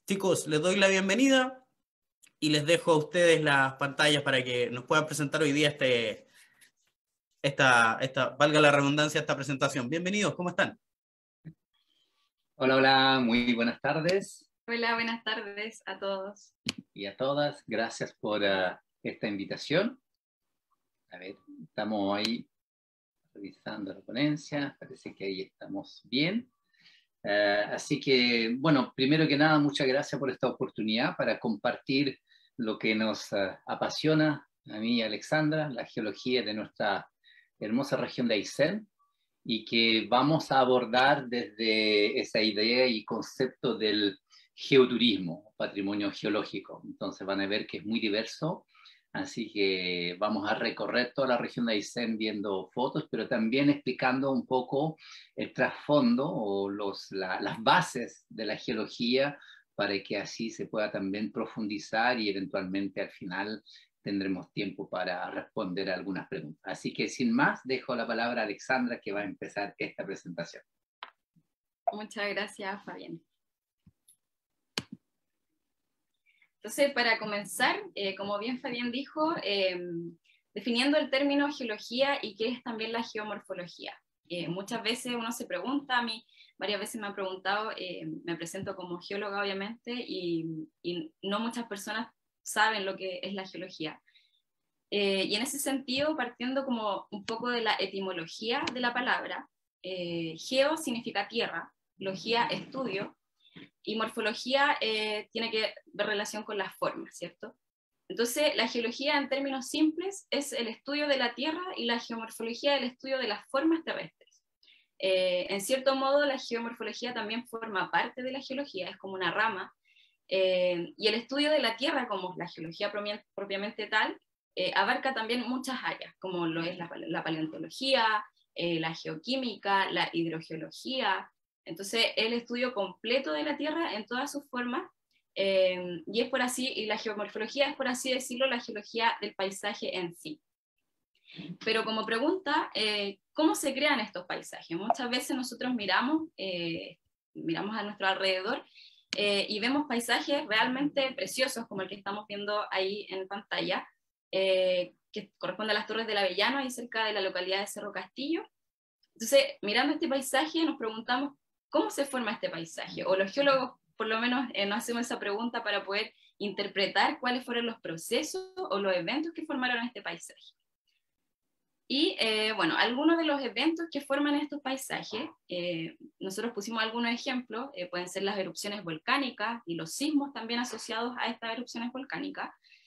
Chicos, les doy la bienvenida y les dejo a ustedes las pantallas para que nos puedan presentar hoy día valga la redundancia, esta presentación. Bienvenidos, ¿cómo están? Hola, hola, muy buenas tardes. Hola, buenas tardes a todos. Y a todas, gracias por esta invitación. A ver, estamos ahí revisando la ponencia, parece que ahí estamos bien. Así que, bueno, primero que nada, muchas gracias por esta oportunidad para compartir lo que nos apasiona a mí y a Alexandra, la geología de nuestra hermosa región de Aysén, y que vamos a abordar desde esa idea y concepto del geoturismo, patrimonio geológico. Entonces van a ver que es muy diverso, así que vamos a recorrer toda la región de Aysén viendo fotos, pero también explicando un poco el trasfondo o las bases de la geología para que así se pueda también profundizar y eventualmente al final tendremos tiempo para responder a algunas preguntas. Así que sin más, dejo la palabra a Alexandra, que va a empezar esta presentación. Muchas gracias, Fabián. Entonces, para comenzar, como bien Fabián dijo, definiendo el término geología y qué es también la geomorfología. Muchas veces uno se pregunta, a mí varias veces me han preguntado, me presento como geóloga obviamente, y no muchas personas saben lo que es la geología. Y en ese sentido, partiendo como un poco de la etimología de la palabra, geo significa tierra, logía estudio, y morfología tiene que ver relación con las formas, ¿cierto? Entonces, la geología en términos simples es el estudio de la tierra y la geomorfología el estudio de las formas terrestres. En cierto modo, la geomorfología también forma parte de la geología, es como una rama, y el estudio de la tierra, como la geología propiamente tal, abarca también muchas áreas, como lo es la paleontología, la geoquímica, la hidrogeología. Entonces, el estudio completo de la tierra en todas sus formas, y es por así, y la geomorfología es, por así decirlo, la geología del paisaje en sí. Pero como pregunta, ¿cómo se crean estos paisajes? Muchas veces nosotros miramos a nuestro alrededor y vemos paisajes realmente preciosos, como el que estamos viendo ahí en pantalla, que corresponde a las Torres del Avellano, ahí cerca de la localidad de Cerro Castillo. Entonces, mirando este paisaje, nos preguntamos, ¿cómo se forma este paisaje? O los geólogos, por lo menos, nos hacemos esa pregunta para poder interpretar cuáles fueron los procesos o los eventos que formaron este paisaje. Y bueno, algunos de los eventos que forman estos paisajes, nosotros pusimos algunos ejemplos, pueden ser las erupciones volcánicas y los sismos también asociados a estas erupciones volcánicas.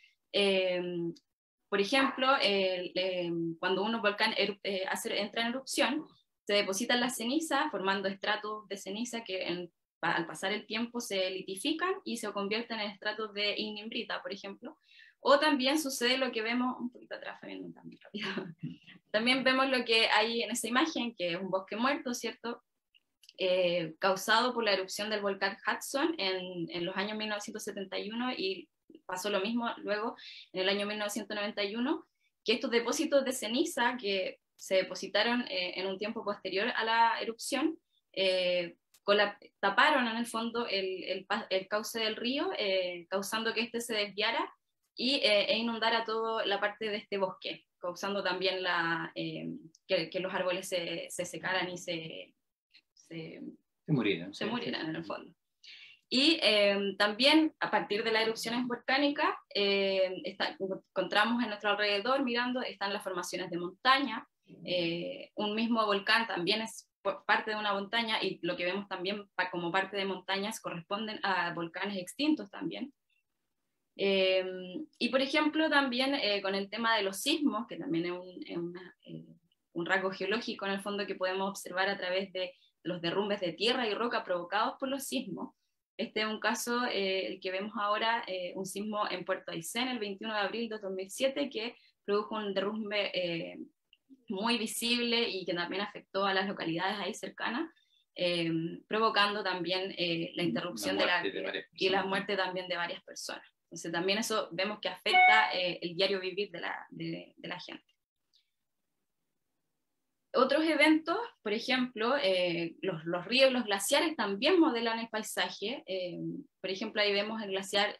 Por ejemplo, cuando un volcán entra en erupción, se depositan las cenizas formando estratos de ceniza que al pasar el tiempo se litifican y se convierten en estratos de ignimbrita, por ejemplo. O también sucede lo que vemos, un poquito atrás, también rápido. También vemos lo que hay en esa imagen, que es un bosque muerto, ¿cierto? Causado por la erupción del volcán Hudson en los años 1971, y pasó lo mismo luego en el año 1991, que estos depósitos de ceniza que se depositaron en un tiempo posterior a la erupción, taparon en el fondo el cauce del río, causando que este se desviara e inundara toda la parte de este bosque, causando también que los árboles se secaran y se murieran en el fondo. Y también a partir de las erupciones volcánicas encontramos en nuestro alrededor, mirando, están las formaciones de montaña. Un mismo volcán también es parte de una montaña, y lo que vemos también como parte de montañas corresponden a volcanes extintos también. Y por ejemplo también con el tema de los sismos, que también es un rasgo geológico en el fondo que podemos observar a través de los derrumbes de tierra y roca provocados por los sismos. Este es un caso, el que vemos ahora, un sismo en Puerto Aysén el 21 de abril de 2007, que produjo un derrumbe muy visible y que también afectó a las localidades ahí cercanas, provocando también la interrupción y la muerte también de varias personas. Entonces también eso vemos que afecta el diario vivir de la gente. Otros eventos, por ejemplo, los ríos, los glaciares también modelan el paisaje. Por ejemplo, ahí vemos el glaciar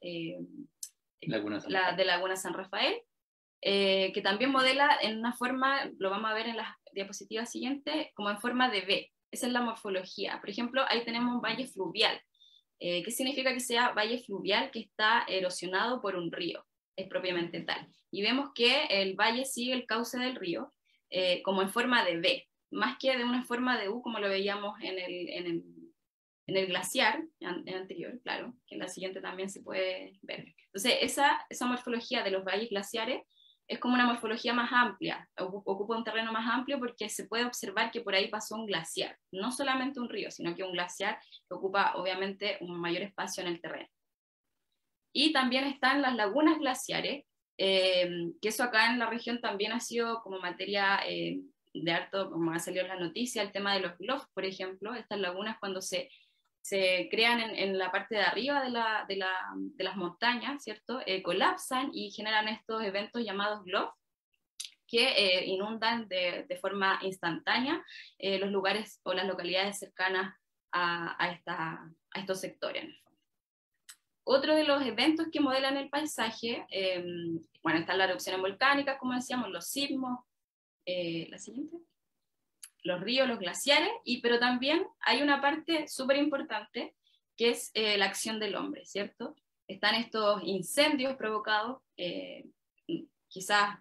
de Laguna San Rafael, que también modela en una forma, lo vamos a ver en las diapositivas siguientes, como en forma de V. Esa es la morfología. Por ejemplo, ahí tenemos un valle fluvial. ¿Qué significa que sea valle fluvial? Que está erosionado por un río, es propiamente tal. Y vemos que el valle sigue el cauce del río como en forma de V, más que de una forma de U, como lo veíamos en el glaciar anterior, claro, que en la siguiente también se puede ver. Entonces, esa morfología de los valles glaciares es como una morfología más amplia, ocupa un terreno más amplio porque se puede observar que por ahí pasó un glaciar, no solamente un río, sino que un glaciar que ocupa obviamente un mayor espacio en el terreno. Y también están las lagunas glaciares, que eso acá en la región también ha sido como materia de harto, como ha salido en la noticia, el tema de los bluffs, por ejemplo, estas lagunas cuando se crean en la parte de arriba de las montañas, ¿cierto? Colapsan y generan estos eventos llamados bluffs, que inundan de forma instantánea los lugares o las localidades cercanas a estos sectores. Otro de los eventos que modelan el paisaje, bueno, están las erupciones volcánicas, como decíamos, los sismos, la siguiente, los ríos, los glaciares, pero también hay una parte súper importante que es la acción del hombre, ¿cierto? Están estos incendios provocados, quizás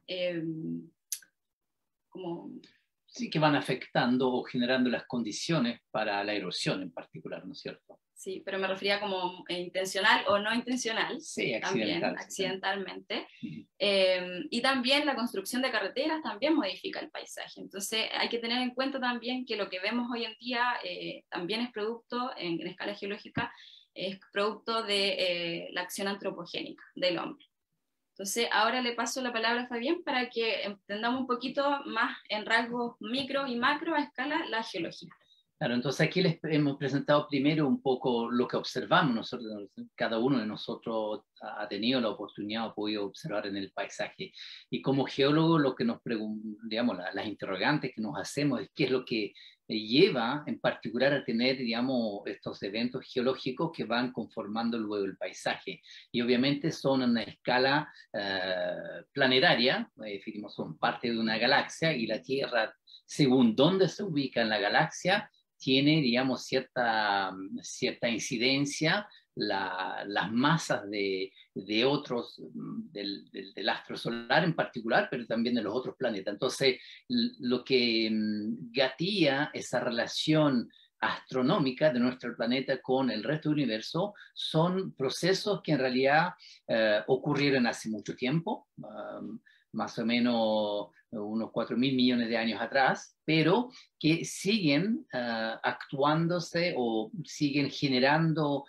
como... Sí, que van afectando o generando las condiciones para la erosión en particular, ¿no es cierto? Sí, pero me refería como intencional o no intencional. Sí, también, accidentalmente. Y también la construcción de carreteras también modifica el paisaje. Entonces hay que tener en cuenta también que lo que vemos hoy en día también es producto, en escala geológica, es producto de la acción antropogénica del hombre. Entonces ahora le paso la palabra a Fabián para que entendamos un poquito más en rasgos micro y macro a escala la geología. Claro, entonces aquí les hemos presentado primero un poco lo que observamos nosotros, cada uno de nosotros ha tenido la oportunidad o podido observar en el paisaje. Y como geólogo lo que nos digamos, las interrogantes que nos hacemos es qué es lo que lleva en particular a tener, digamos, estos eventos geológicos que van conformando luego el paisaje. Y obviamente son a una escala planetaria, son parte de una galaxia y la Tierra, según dónde se ubica en la galaxia, tiene, digamos, cierta incidencia, las masas de otros, del astro solar en particular, pero también de los otros planetas. Entonces, lo que gatilla esa relación astronómica de nuestro planeta con el resto del universo son procesos que en realidad ocurrieron hace mucho tiempo, más o menos unos 4.000 millones de años atrás, pero que siguen actuándose o siguen generando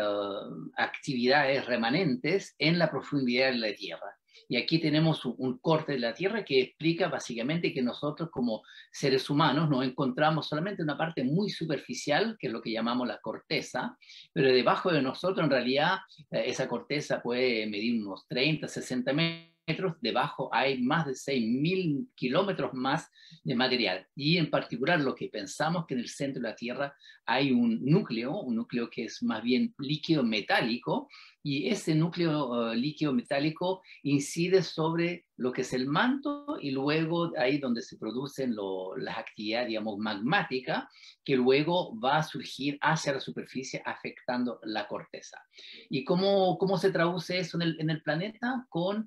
actividades remanentes en la profundidad de la Tierra. Y aquí tenemos un corte de la Tierra que explica básicamente que nosotros como seres humanos nos encontramos solamente en una parte muy superficial, que es lo que llamamos la corteza, pero debajo de nosotros en realidad esa corteza puede medir unos 30, 60 metros, debajo hay más de 6.000 kilómetros más de material. Y en particular lo que pensamos que en el centro de la Tierra hay un núcleo que es más bien líquido metálico, y ese núcleo líquido metálico incide sobre lo que es el manto y luego ahí donde se producen las actividades, digamos, magmáticas, que luego va a surgir hacia la superficie afectando la corteza. ¿Y cómo se traduce eso en el planeta? Con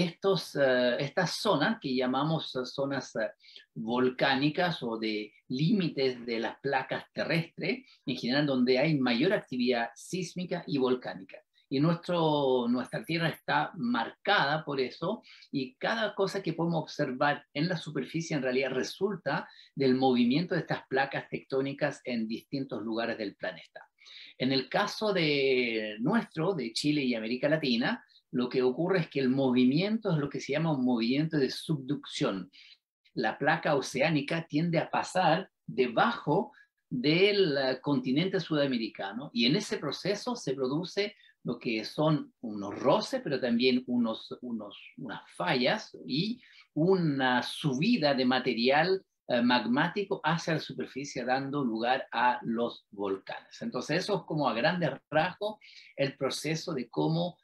estas zonas que llamamos zonas volcánicas o de límites de las placas terrestres, en general donde hay mayor actividad sísmica y volcánica. Y nuestra Tierra está marcada por eso, y cada cosa que podemos observar en la superficie en realidad resulta del movimiento de estas placas tectónicas en distintos lugares del planeta. En el caso de Chile y América Latina, lo que ocurre es que el movimiento es lo que se llama un movimiento de subducción. La placa oceánica tiende a pasar debajo del continente sudamericano, y en ese proceso se produce lo que son unos roces, pero también unas fallas y una subida de material magmático hacia la superficie, dando lugar a los volcanes. Entonces, eso es como a grandes rasgos el proceso de cómo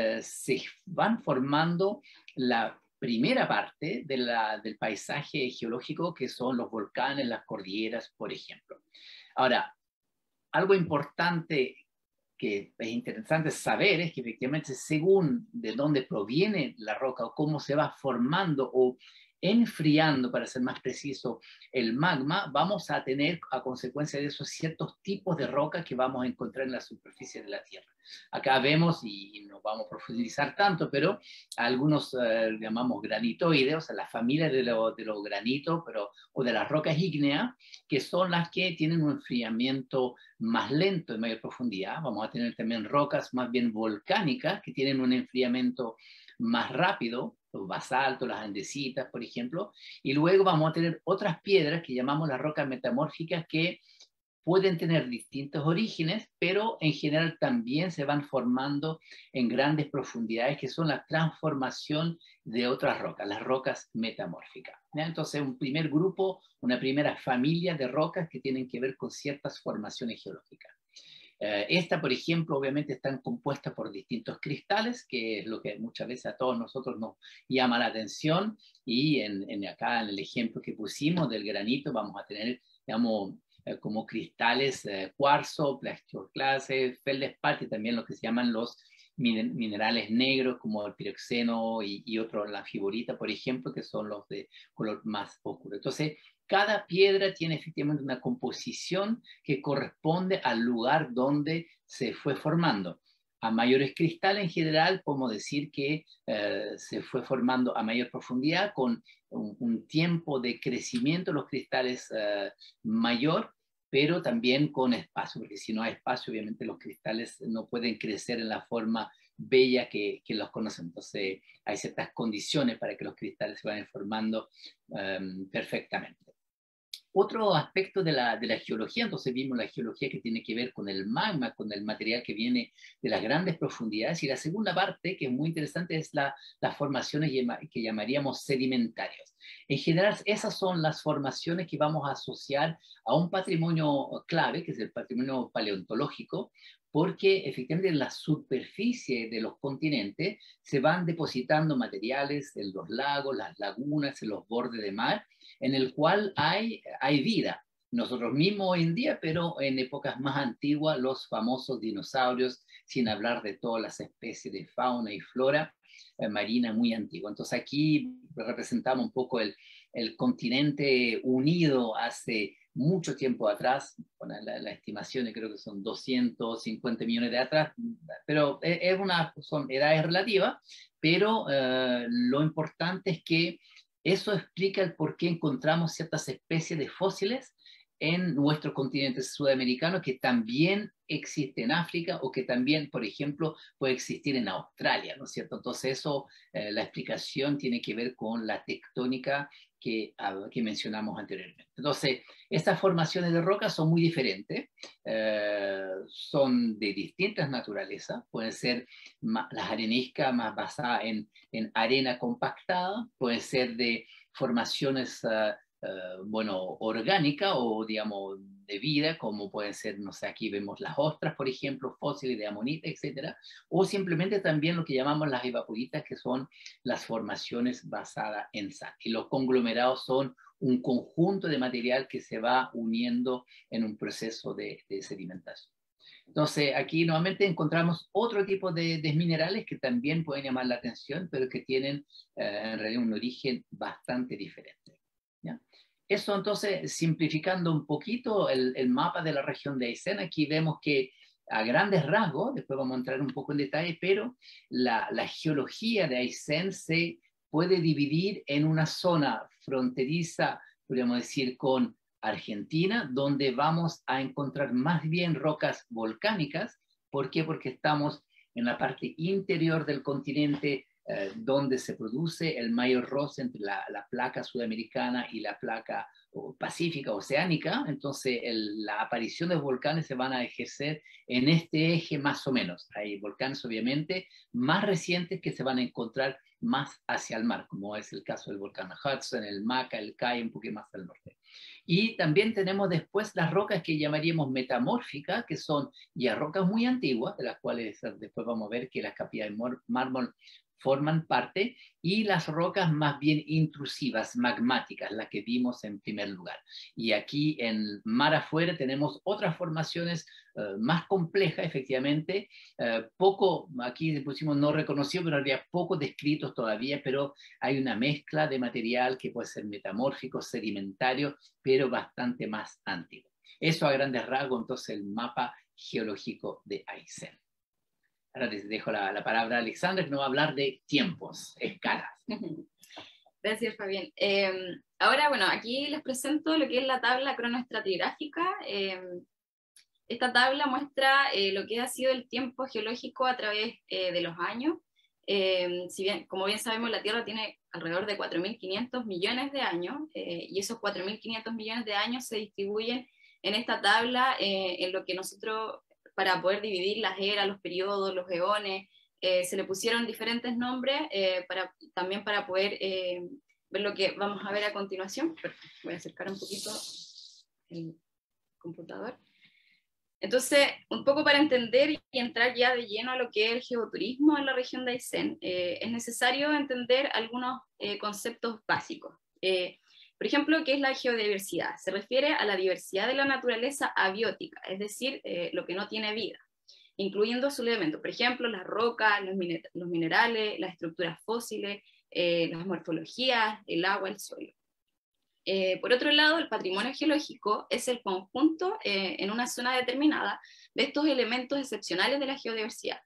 se van formando la primera parte del paisaje geológico, que son los volcanes, las cordilleras, por ejemplo. Ahora, algo importante que es interesante saber es que efectivamente según de dónde proviene la roca o cómo se va formando o enfriando, para ser más preciso, el magma, vamos a tener a consecuencia de eso ciertos tipos de rocas que vamos a encontrar en la superficie de la Tierra. Acá vemos, y no vamos a profundizar tanto, pero algunos llamamos granitoides, o sea, la familia de los granitos, o de las rocas ígneas, que son las que tienen un enfriamiento más lento en mayor profundidad. Vamos a tener también rocas más bien volcánicas, que tienen un enfriamiento más rápido, los basaltos, las andesitas, por ejemplo, y luego vamos a tener otras piedras que llamamos las rocas metamórficas, que pueden tener distintos orígenes, pero en general también se van formando en grandes profundidades, que son la transformación de otras rocas, las rocas metamórficas. ¿Ya? Entonces, un primer grupo, una primera familia de rocas que tienen que ver con ciertas formaciones geológicas. Esta, por ejemplo, obviamente están compuestas por distintos cristales, que es lo que muchas veces a todos nosotros nos llama la atención, y acá en el ejemplo que pusimos del granito vamos a tener, digamos, como cristales cuarzo, plagioclase, feldespat, y también lo que se llaman los minerales negros como el piroxeno y otros, la fiborita, por ejemplo, que son los de color más oscuro. Entonces, cada piedra tiene efectivamente una composición que corresponde al lugar donde se fue formando. A mayores cristales en general, podemos decir que se fue formando a mayor profundidad, con un tiempo de crecimiento de los cristales mayor, pero también con espacio, porque si no hay espacio, obviamente los cristales no pueden crecer en la forma bella que los conocemos. Entonces, hay ciertas condiciones para que los cristales se vayan formando perfectamente. Otro aspecto de la geología, entonces vimos la geología que tiene que ver con el magma, con el material que viene de las grandes profundidades, y la segunda parte, que es muy interesante, es las formaciones que llamaríamos sedimentarias. En general, esas son las formaciones que vamos a asociar a un patrimonio clave, que es el patrimonio paleontológico, porque efectivamente en la superficie de los continentes se van depositando materiales en los lagos, las lagunas, en los bordes de mar, en el cual hay vida. Nosotros mismos hoy en día, pero en épocas más antiguas, los famosos dinosaurios, sin hablar de todas las especies de fauna y flora marina muy antigua. Entonces aquí representamos un poco el continente unido hace mucho tiempo atrás, bueno, la estimación creo que son 250 millones de atrás, pero son edades relativas, pero lo importante es que eso explica el por qué encontramos ciertas especies de fósiles en nuestro continente sudamericano, que también existe en África, o que también, por ejemplo, puede existir en Australia, ¿no es cierto? Entonces eso, la explicación tiene que ver con la tectónica que mencionamos anteriormente. Entonces, estas formaciones de rocas son muy diferentes, son de distintas naturalezas, pueden ser las areniscas más basadas en arena compactada, pueden ser de formaciones orgánica, o digamos de vida, como pueden ser, no sé, aquí vemos las ostras, por ejemplo, fósiles de amonita, etcétera, o simplemente también lo que llamamos las evaporitas, que son las formaciones basadas en sal. Y los conglomerados son un conjunto de material que se va uniendo en un proceso de sedimentación. Entonces, aquí nuevamente encontramos otro tipo de minerales que también pueden llamar la atención, pero que tienen en realidad un origen bastante diferente. ¿Ya? Eso, entonces, simplificando un poquito el mapa de la región de Aysén, aquí vemos que a grandes rasgos, después vamos a entrar un poco en detalle, pero la geología de Aysén se puede dividir en una zona fronteriza, podríamos decir, con Argentina, donde vamos a encontrar más bien rocas volcánicas. ¿Por qué? Porque estamos en la parte interior del continente, donde se produce el mayor roce entre la placa sudamericana y la placa pacífica, oceánica. Entonces la aparición de volcanes se van a ejercer en este eje más o menos. Hay volcanes obviamente más recientes que se van a encontrar más hacia el mar, como es el caso del volcán Hudson, el Maca, el Cay, un poquito más al norte. Y también tenemos después las rocas que llamaríamos metamórficas, que son ya rocas muy antiguas, de las cuales después vamos a ver que las capillas de mármol forman parte, y las rocas más bien intrusivas, magmáticas, las que vimos en primer lugar. Y aquí en mar afuera tenemos otras formaciones más complejas, efectivamente, poco, aquí pusimos no reconocido, pero habría poco descritos todavía, pero hay una mezcla de material que puede ser metamórfico, sedimentario, pero bastante más antiguo. Eso a grandes rasgos, entonces, el mapa geológico de Aysén. Ahora les dejo la palabra a Alexandra, que nos va a hablar de tiempos, escalas. Gracias, Fabián. Ahora, bueno, aquí les presento lo que es la tabla cronoestratigráfica. Esta tabla muestra lo que ha sido el tiempo geológico a través de los años. Si bien, como bien sabemos, la Tierra tiene alrededor de 4.500 millones de años, y esos 4.500 millones de años se distribuyen en esta tabla en lo que nosotros, para poder dividir las eras, los periodos, los eones, se le pusieron diferentes nombres también para poder ver lo que vamos a ver a continuación. Voy a acercar un poquito el computador. Entonces, un poco para entender y entrar ya de lleno a lo que es el geoturismo en la región de Aysén, es necesario entender algunos conceptos básicos. Por ejemplo, ¿qué es la geodiversidad? Se refiere a la diversidad de la naturaleza abiótica, es decir, lo que no tiene vida, incluyendo sus elementos, por ejemplo, las rocas, los minerales, las estructuras fósiles, las morfologías, el agua, el suelo. Por otro lado, el patrimonio geológico es el conjunto en una zona determinada de estos elementos excepcionales de la geodiversidad,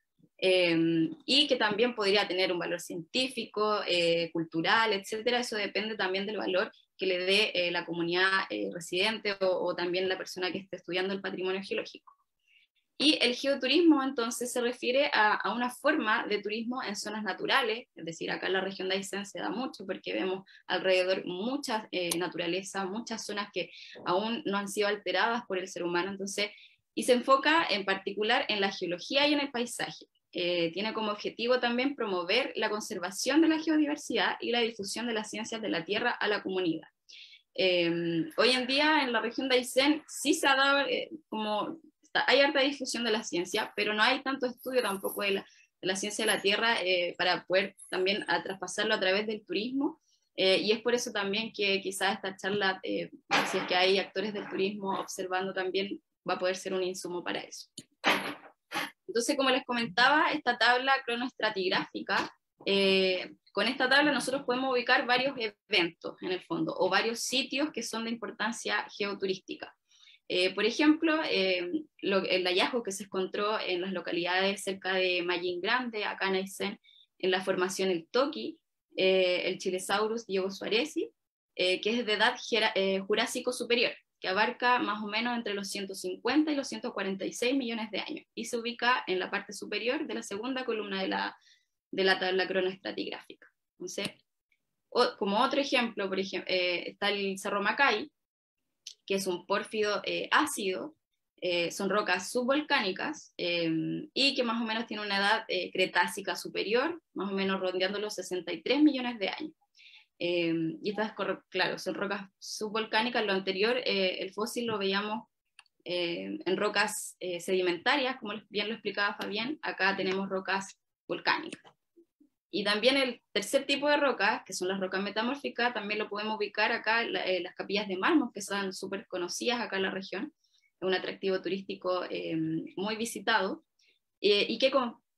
y que también podría tener un valor científico, cultural, etcétera. Eso depende también del valor que le dé la comunidad residente o también la persona que esté estudiando el patrimonio geológico. Y el geoturismo entonces se refiere a una forma de turismo en zonas naturales, es decir, acá en la región de Aysén se da mucho porque vemos alrededor mucha naturaleza, muchas zonas que aún no han sido alteradas por el ser humano, entonces, y se enfoca en particular en la geología y en el paisaje. Tiene como objetivo también promover la conservación de la geodiversidad y la difusión de las ciencias de la tierra a la comunidad. Hoy en día en la región de Aysén sí se ha dado hay harta difusión de la ciencia, pero no hay tanto estudio tampoco de la ciencia de la tierra para poder también traspasarlo a través del turismo, y es por eso también que quizás esta charla, si es que hay actores del turismo observando también, va a poder ser un insumo para eso. Entonces, como les comentaba, esta tabla cronoestratigráfica, con esta tabla nosotros podemos ubicar varios eventos en el fondo, o varios sitios que son de importancia geoturística. Por ejemplo, el hallazgo que se encontró en las localidades cerca de Mallín Grande, acá en Aysén, en la formación El Toqui, el Chilesaurus diegosuarezi, que es de edad jurásico superior, que abarca más o menos entre los 150 y los 146 millones de años, y se ubica en la parte superior de la segunda columna de la tabla cronoestratigráfica. Entonces, como otro ejemplo, por ejemplo, está el Cerro Macay, que es un pórfido ácido, son rocas subvolcánicas, y que más o menos tiene una edad cretácica superior, más o menos rondeando los 63 millones de años. Y estas, claro, son rocas subvolcánicas. Lo anterior, el fósil lo veíamos en rocas sedimentarias, como bien lo explicaba Fabián. Acá tenemos rocas volcánicas. Y también el tercer tipo de rocas, que son las rocas metamórficas, también lo podemos ubicar acá en las capillas de mármol, que son súper conocidas acá en la región, es un atractivo turístico muy visitado, y que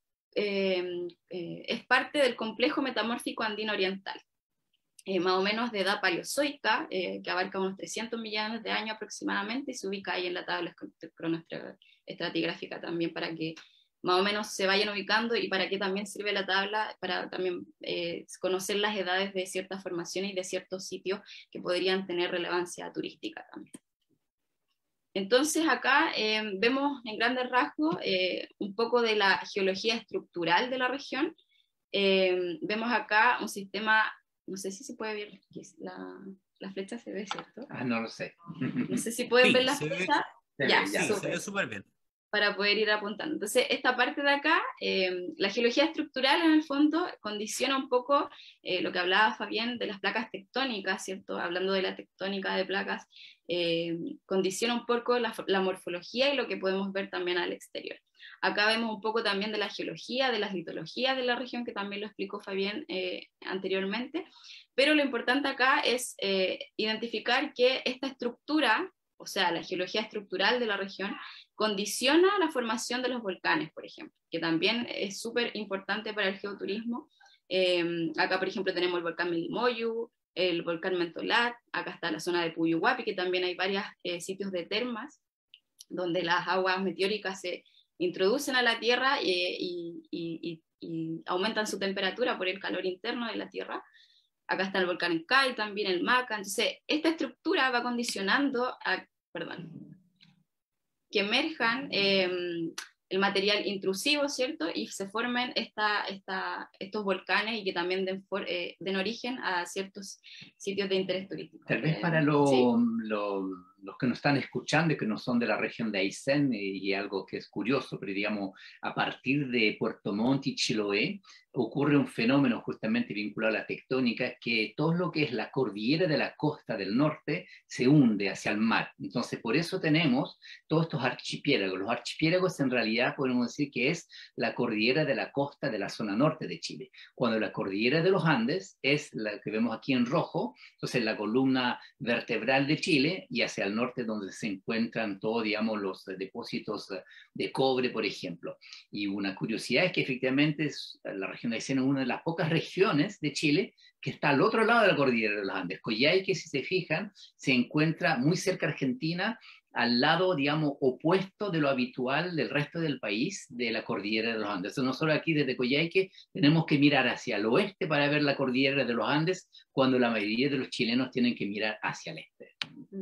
es parte del complejo metamórfico andino oriental, más o menos de edad paleozoica, que abarca unos 300 millones de años aproximadamente, y se ubica ahí en la tabla cronoestratigráfica también, para que más o menos se vayan ubicando, y para qué también sirve la tabla, para también conocer las edades de ciertas formaciones y de ciertos sitios que podrían tener relevancia turística también. Entonces acá vemos en grandes rasgos un poco de la geología estructural de la región. Vemos acá un sistema, no sé si se puede ver, la flecha se ve, ¿cierto? No lo sé. No sé si pueden ver la flecha. Ya, sí, se ve súper bien. para poder ir apuntando. Entonces, esta parte de acá, la geología estructural en el fondo condiciona un poco lo que hablaba Fabián de las placas tectónicas, ¿cierto? Hablando de la tectónica de placas, condiciona un poco la morfología y lo que podemos ver también al exterior. Acá vemos un poco también de la geología, de las litologías de la región, que también lo explicó Fabián anteriormente, pero lo importante acá es identificar que esta estructura, o sea, la geología estructural de la región, condiciona la formación de los volcanes, por ejemplo, que también es súper importante para el geoturismo. Acá, por ejemplo, tenemos el volcán Melimoyu, el volcán Mentolat, acá está la zona de Puyuhuapi, que también hay varios sitios de termas, donde las aguas meteóricas se introducen a la Tierra y aumentan su temperatura por el calor interno de la Tierra. Acá está el volcán Enkai, también el Maca. Entonces, esta estructura va condicionando que emerjan el material intrusivo, ¿cierto? Y se formen estos volcanes y que también den origen a ciertos sitios de interés turístico. Tal vez para los que nos están escuchando y que no son de la región de Aysén, y algo que es curioso, pero digamos, a partir de Puerto Montt y Chiloé, ocurre un fenómeno justamente vinculado a la tectónica, que todo lo que es la cordillera de la costa del norte se hunde hacia el mar. Entonces, por eso tenemos todos estos archipiélagos. Los archipiélagos en realidad podemos decir que es la cordillera de la costa de la zona norte de Chile, cuando la cordillera de los Andes es la que vemos aquí en rojo, entonces la columna vertebral de Chile, y hacia el norte donde se encuentran todos, digamos, los depósitos de cobre, por ejemplo. Y una curiosidad es que efectivamente la región de Aysén es una de las pocas regiones de Chile que está al otro lado de la cordillera de los Andes. Coyhaique, si se fijan, se encuentra muy cerca de Argentina, al lado, digamos, opuesto de lo habitual del resto del país, de la cordillera de los Andes. Entonces, nosotros aquí desde Coyhaique tenemos que mirar hacia el oeste para ver la cordillera de los Andes, cuando la mayoría de los chilenos tienen que mirar hacia el este.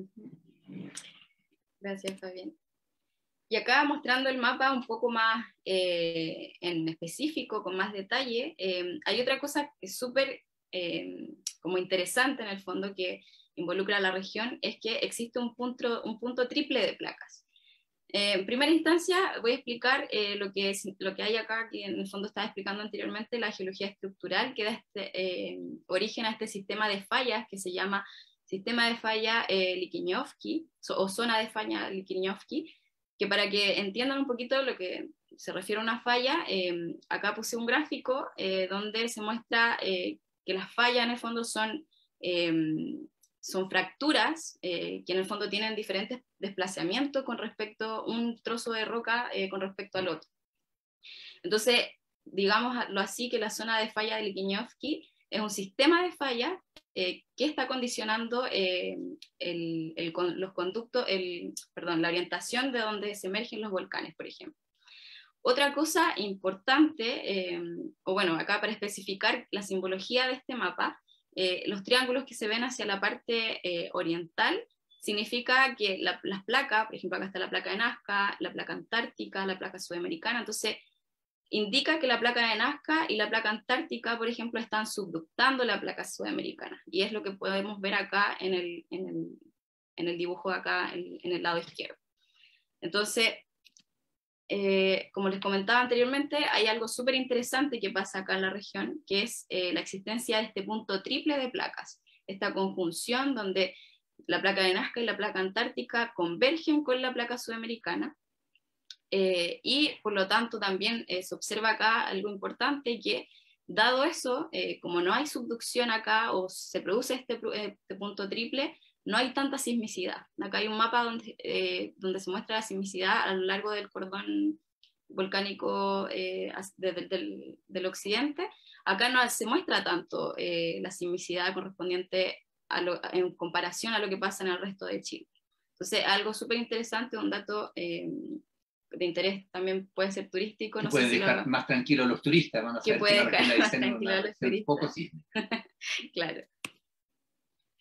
Gracias, Fabián. Y acá mostrando el mapa un poco más en específico, con más detalle, hay otra cosa que es súper como interesante en el fondo que involucra a la región, es que existe un punto triple de placas. En primera instancia voy a explicar lo que hay acá, que en el fondo estaba explicando anteriormente, la geología estructural, que da origen a este sistema de fallas que se llama sistema de falla Liquiñovsky, o zona de falla Liquiñovsky, que para que entiendan un poquito lo que se refiere a una falla, acá puse un gráfico donde se muestra que las fallas en el fondo son fracturas que en el fondo tienen diferentes desplazamientos con respecto a un trozo de roca con respecto al otro. Entonces, digámoslo así, que la zona de falla de Liquiñovsky es un sistema de falla que está condicionando los conductos, la orientación de donde se emergen los volcanes, por ejemplo. Otra cosa importante, acá para especificar la simbología de este mapa, los triángulos que se ven hacia la parte oriental significa que las placas, por ejemplo acá está la placa de Nazca, la placa antártica, la placa sudamericana, entonces indica que la placa de Nazca y la placa antártica, por ejemplo, están subductando la placa sudamericana, y es lo que podemos ver acá en el dibujo acá en el lado izquierdo. Entonces, como les comentaba anteriormente, hay algo súper interesante que pasa acá en la región, que es la existencia de este punto triple de placas, esta conjunción donde la placa de Nazca y la placa antártica convergen con la placa sudamericana, y por lo tanto también se observa acá algo importante, que dado eso, como no hay subducción acá o se produce este punto triple, no hay tanta sismicidad. Acá hay un mapa donde se muestra la sismicidad a lo largo del cordón volcánico del occidente. Acá no se muestra tanto la sismicidad correspondiente en comparación a lo que pasa en el resto de Chile. Entonces, algo súper interesante, un dato de interés también puede ser turístico. Que puede dejar más tranquilos a los turistas, van a que puede dejar más tranquilos a los turistas. Poco sí. Claro.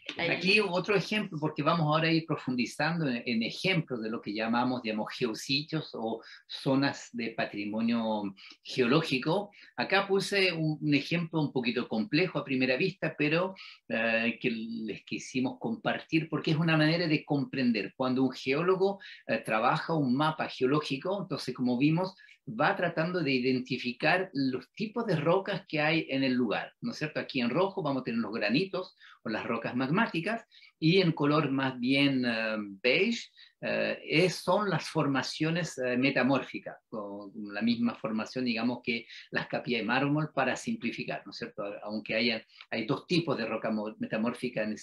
Aquí otro ejemplo, porque vamos ahora a ir profundizando en ejemplos de lo que llamamos, digamos, geositios o zonas de patrimonio geológico. Acá puse un ejemplo un poquito complejo a primera vista, pero que les quisimos compartir porque es una manera de comprender. Cuando un geólogo trabaja un mapa geológico, entonces, como vimos, va tratando de identificar los tipos de rocas que hay en el lugar, ¿no es cierto? Aquí en rojo vamos a tener los granitos o las rocas magmáticas, y en color más bien beige son las formaciones metamórficas, con la misma formación, digamos, que las capillas de mármol, para simplificar, ¿no es cierto? Aunque hay dos tipos de roca metamórfica en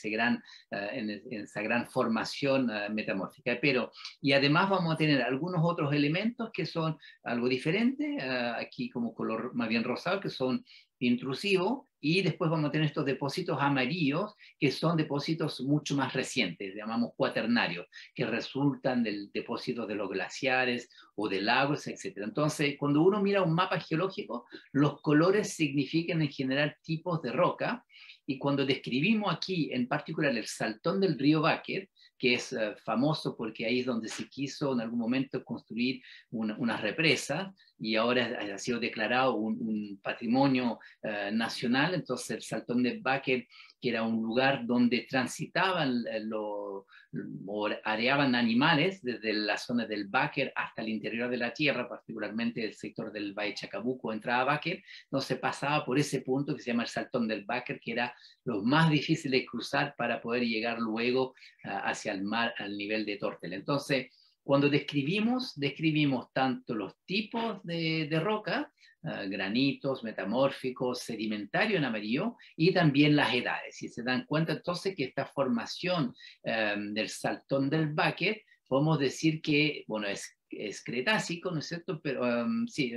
esa gran formación metamórfica, pero, y además vamos a tener algunos otros elementos que son algo diferente, aquí como color más bien rosado, que son intrusivos, y después vamos a tener estos depósitos amarillos, que son depósitos mucho más recientes, llamamos cuaternarios, que resultan del depósito de los glaciares o de lagos, etc. Entonces, cuando uno mira un mapa geológico, los colores significan en general tipos de roca, y cuando describimos aquí en particular el saltón del río Báquer, que es famoso porque ahí es donde se quiso en algún momento construir una represa, y ahora ha sido declarado un patrimonio nacional. Entonces el Saltón del Báquer, que era un lugar donde transitaban o areaban animales desde la zona del Báquer hasta el interior de la tierra, particularmente el sector del Valle Chacabuco, entraba a Báquer, no se pasaba por ese punto que se llama el Saltón del Báquer, que era lo más difícil de cruzar para poder llegar luego hacia el mar al nivel de Tortel. Entonces, cuando describimos tanto los tipos de roca, granitos, metamórficos, sedimentario en amarillo, y también las edades. Si se dan cuenta entonces que esta formación del Saltón del Báquer, podemos decir que, bueno, es cretácico, ¿no es cierto? Pero sí,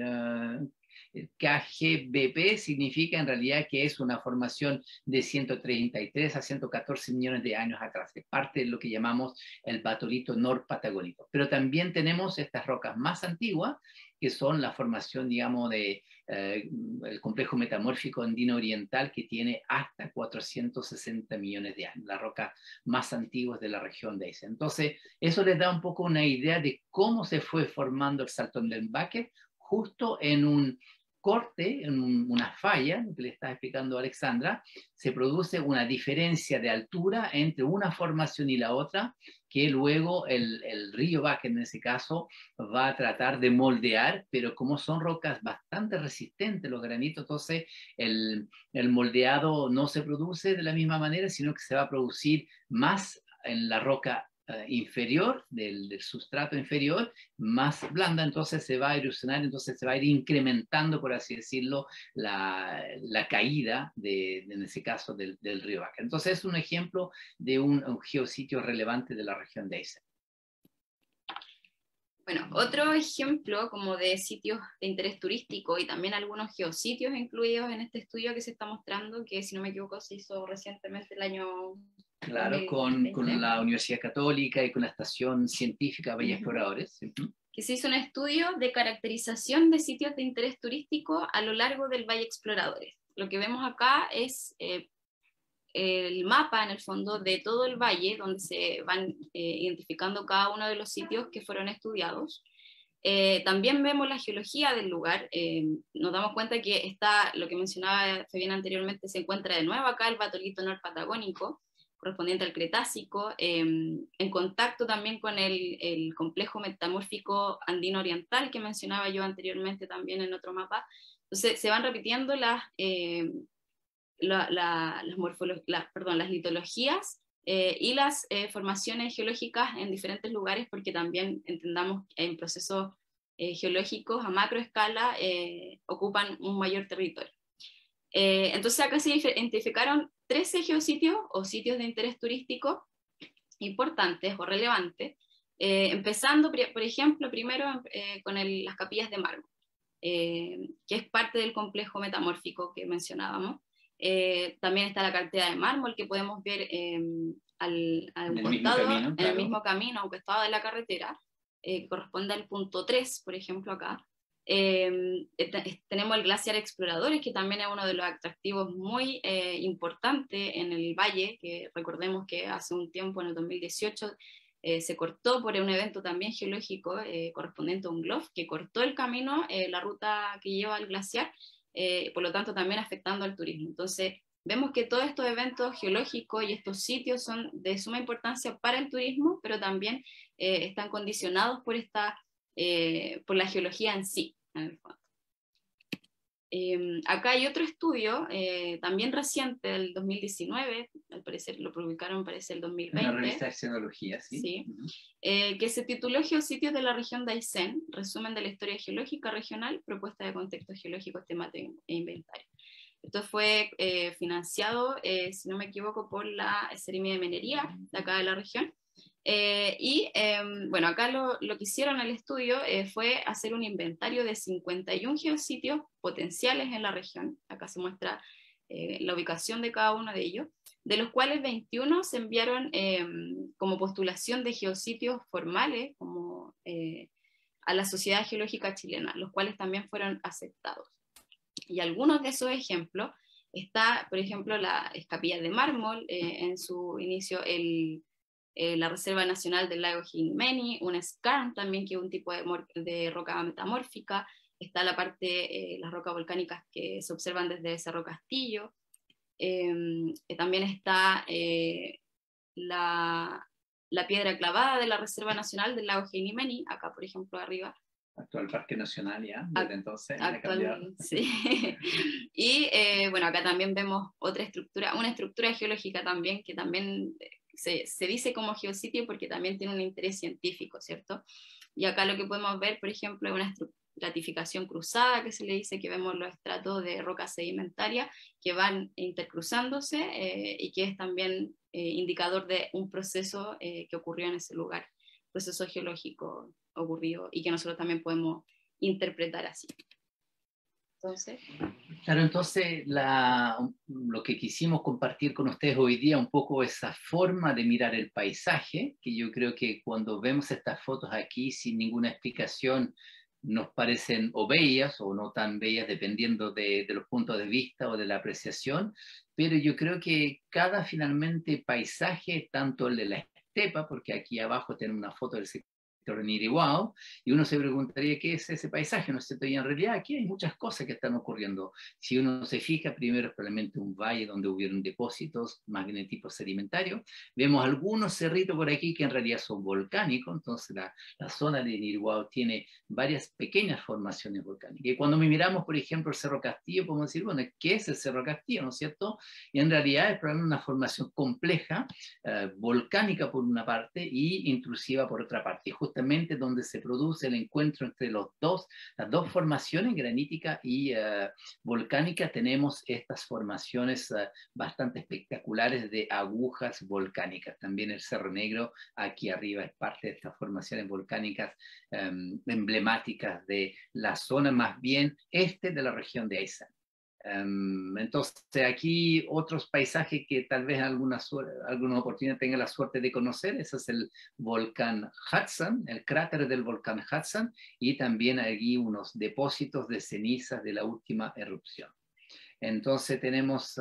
KGBP significa en realidad que es una formación de 133 a 114 millones de años atrás, es parte de lo que llamamos el batolito norpatagónico. Pero también tenemos estas rocas más antiguas, que son la formación, digamos, de el complejo metamórfico andino oriental, que tiene hasta 460 millones de años, las rocas más antiguas de la región de Asia. Entonces, eso les da un poco una idea de cómo se fue formando el Saltón del Báquer, justo en un corte, en una falla, que le está explicando Alexandra, se produce una diferencia de altura entre una formación y la otra, que luego el río Báquer, en ese caso, va a tratar de moldear, pero como son rocas bastante resistentes, los granitos, entonces el moldeado no se produce de la misma manera, sino que se va a producir más en la roca inferior, del sustrato inferior, más blanda, entonces se va a erosionar, entonces se va a ir incrementando, por así decirlo, la caída, en ese caso, del río Báquer. Entonces es un ejemplo de un geositio relevante de la región de Asia. Bueno, otro ejemplo como de sitios de interés turístico y también algunos geositios incluidos en este estudio que se está mostrando, que si no me equivoco se hizo recientemente el año... Claro, con la Universidad Católica y con la Estación Científica Valle Exploradores. Que se hizo un estudio de caracterización de sitios de interés turístico a lo largo del Valle Exploradores. Lo que vemos acá es el mapa, en el fondo, de todo el valle, donde se van identificando cada uno de los sitios que fueron estudiados. También vemos la geología del lugar. Nos damos cuenta que está, lo que mencionaba Fabián anteriormente, se encuentra de nuevo acá el batolito norpatagónico, correspondiente al Cretácico, en contacto también con el complejo metamórfico andino oriental que mencionaba yo anteriormente también en otro mapa. Entonces se van repitiendo las litologías y las formaciones geológicas en diferentes lugares, porque también entendamos que en procesos geológicos a macroescala ocupan un mayor territorio. Entonces acá se identificaron 13 geositios o sitios de interés turístico importantes o relevantes, empezando, por ejemplo, primero con las capillas de mármol, que es parte del complejo metamórfico que mencionábamos. También está la cantidad de mármol que podemos ver al costado, en el mismo camino, a un costado de la carretera, corresponde al punto 3, por ejemplo, acá. Tenemos el glaciar Exploradores, que también es uno de los atractivos muy importantes en el valle, que recordemos que hace un tiempo, en el 2018, se cortó por un evento también geológico correspondiente a un GLOF, que cortó el camino, la ruta que lleva al glaciar, por lo tanto también afectando al turismo. Entonces, vemos que todos estos eventos geológicos y estos sitios son de suma importancia para el turismo, pero también están condicionados por la geología en sí, en el fondo. Acá hay otro estudio, también reciente, del 2019, al parecer lo publicaron, parece el 2020. Una revista de xenología, sí. Sí. Que se tituló Geositios de la región de Aysén, resumen de la historia geológica regional, propuesta de contextos geológicos, temáticos e inventario. Esto fue financiado, si no me equivoco, por la Seremi de Minería, de acá de la región. Bueno, acá lo que hicieron en el estudio fue hacer un inventario de 51 geositios potenciales en la región. Acá se muestra la ubicación de cada uno de ellos, de los cuales 21 se enviaron como postulación de geositios formales a la Sociedad Geológica Chilena, los cuales también fueron aceptados. Y algunos de esos ejemplos está, por ejemplo, la Capilla de Mármol, en su inicio la Reserva Nacional del Lago Jinimeni, un skarn también, que es un tipo de roca metamórfica. Está la parte, las rocas volcánicas que se observan desde Cerro Castillo. También está la piedra clavada de la Reserva Nacional del Lago Jinimeni, acá por ejemplo arriba. Actual Parque Nacional, ya, desde entonces. Sí. Y bueno, acá también vemos otra estructura, una estructura geológica también, que también se dice como geositio porque también tiene un interés científico, ¿cierto? Y acá lo que podemos ver, por ejemplo, es una estratificación cruzada, que se le dice, que vemos los estratos de roca sedimentaria que van intercruzándose y que es también indicador de un proceso que ocurrió en ese lugar, proceso geológico ocurrido y que nosotros también podemos interpretar así. Entonces... Claro, entonces lo que quisimos compartir con ustedes hoy día, un poco esa forma de mirar el paisaje, que yo creo que cuando vemos estas fotos aquí sin ninguna explicación nos parecen o bellas o no tan bellas, dependiendo de los puntos de vista o de la apreciación, pero yo creo que cada finalmente paisaje, tanto el de la estepa, porque aquí abajo tenemos una foto del sector de Nirihuao, y uno se preguntaría qué es ese paisaje, ¿no es cierto? Y en realidad aquí hay muchas cosas que están ocurriendo. Si uno se fija, primero es probablemente un valle donde hubieron depósitos más bien de tipo sedimentario. Vemos algunos cerritos por aquí que en realidad son volcánicos, entonces la zona de Nirihuao tiene varias pequeñas formaciones volcánicas. Y cuando miramos, por ejemplo, el Cerro Castillo, podemos decir, bueno, ¿qué es el Cerro Castillo, no es cierto? Y en realidad es probablemente una formación compleja, volcánica por una parte y intrusiva por otra parte. Y justamente donde se produce el encuentro entre las dos formaciones, granítica y volcánica, tenemos estas formaciones bastante espectaculares de agujas volcánicas. También el Cerro Negro aquí arriba es parte de estas formaciones volcánicas emblemáticas de la zona más bien este de la región de Aysén. Entonces aquí otros paisajes que tal vez alguna oportunidad tenga la suerte de conocer, ese es el volcán Hudson, el cráter del volcán Hudson, y también allí unos depósitos de cenizas de la última erupción. Entonces vemos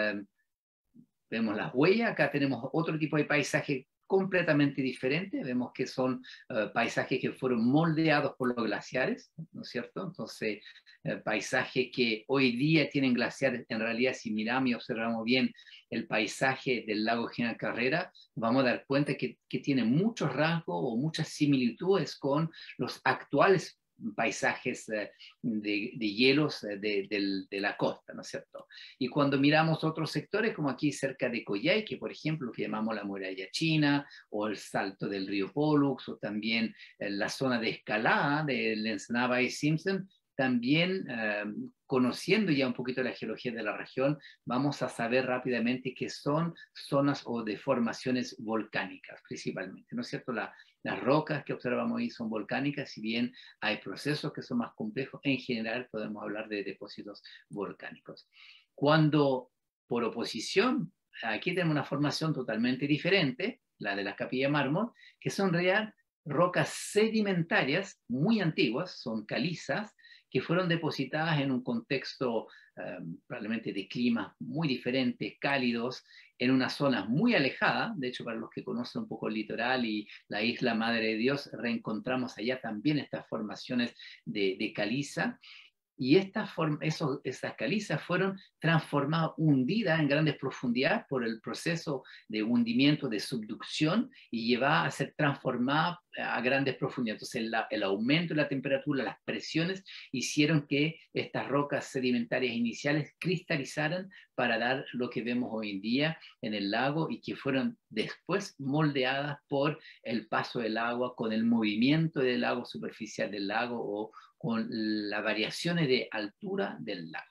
las huellas, acá tenemos otro tipo de paisaje completamente diferente, vemos que son paisajes que fueron moldeados por los glaciares, ¿no es cierto? Entonces, paisajes que hoy día tienen glaciares, en realidad si miramos y observamos bien el paisaje del lago General Carrera, vamos a dar cuenta que tiene muchos rasgos o muchas similitudes con los actuales paisajes de hielos de la costa, ¿no es cierto? Y cuando miramos otros sectores, como aquí cerca de Coyhai, que por ejemplo, que llamamos la muralla china, o el salto del río Pollux, o también la zona de escalada del Ensenada y Simpson, también conociendo ya un poquito la geología de la región, vamos a saber rápidamente que son zonas o deformaciones volcánicas principalmente, ¿no es cierto? Las rocas que observamos ahí son volcánicas, si bien hay procesos que son más complejos, en general podemos hablar de depósitos volcánicos. Cuando, por oposición, aquí tenemos una formación totalmente diferente, la de la Capilla de Mármol, que son rocas sedimentarias muy antiguas, son calizas, que fueron depositadas en un contexto probablemente de climas muy diferentes, cálidos, en una zona muy alejada. De hecho, para los que conocen un poco el litoral y la isla Madre de Dios, reencontramos allá también estas formaciones de caliza. Y esas calizas fueron transformadas, hundidas en grandes profundidades por el proceso de hundimiento, de subducción, y llevadas a ser transformadas a grandes profundidades. Entonces el aumento de la temperatura, las presiones, hicieron que estas rocas sedimentarias iniciales cristalizaran para dar lo que vemos hoy en día en el lago, y que fueron después moldeadas por el paso del agua, con el movimiento del lago superficial del lago, o con las variaciones de altura del lago.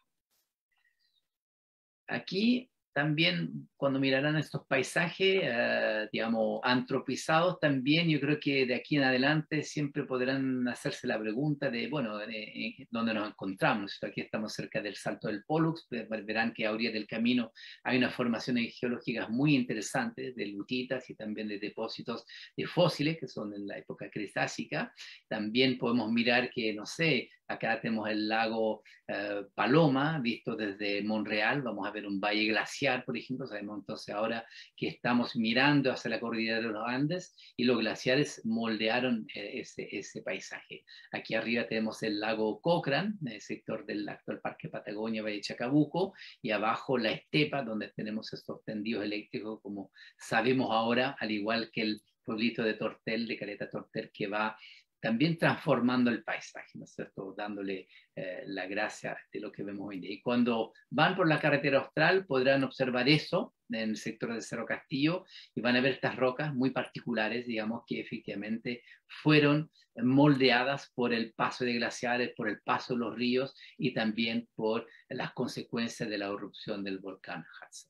Aquí también, cuando mirarán estos paisajes, digamos, antropizados, también yo creo que de aquí en adelante siempre podrán hacerse la pregunta de, bueno, ¿dónde nos encontramos? Aquí estamos cerca del Salto del Pollux. Verán que a orilla del camino hay unas formaciones geológicas muy interesantes de lutitas y también de depósitos de fósiles que son en la época cretácica. También podemos mirar que, no sé, acá tenemos el lago Paloma, visto desde Monreal. Vamos a ver un valle glaciar, por ejemplo. Sabemos entonces ahora que estamos mirando hacia la cordillera de los Andes, y los glaciares moldearon ese paisaje. Aquí arriba tenemos el lago Cochrane, en el sector del actual Parque Patagonia, Valle Chacabuco, y abajo la estepa, donde tenemos estos tendidos eléctricos, como sabemos ahora, al igual que el pueblito de Tortel, de Caleta Tortel, que va también transformando el paisaje, ¿no es cierto?, dándole la gracia de lo que vemos hoy en día. Y cuando van por la carretera austral podrán observar eso en el sector de Cerro Castillo, y van a ver estas rocas muy particulares, digamos, que efectivamente fueron moldeadas por el paso de glaciares, por el paso de los ríos, y también por las consecuencias de la erupción del volcán Hudson.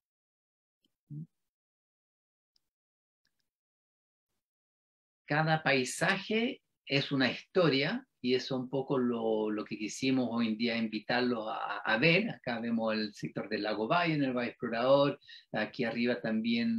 Cada paisaje es una historia, y eso es un poco lo que quisimos hoy en día invitarlos a ver. Acá vemos el sector del Lago Bayo, en el Valle Explorador. Aquí arriba también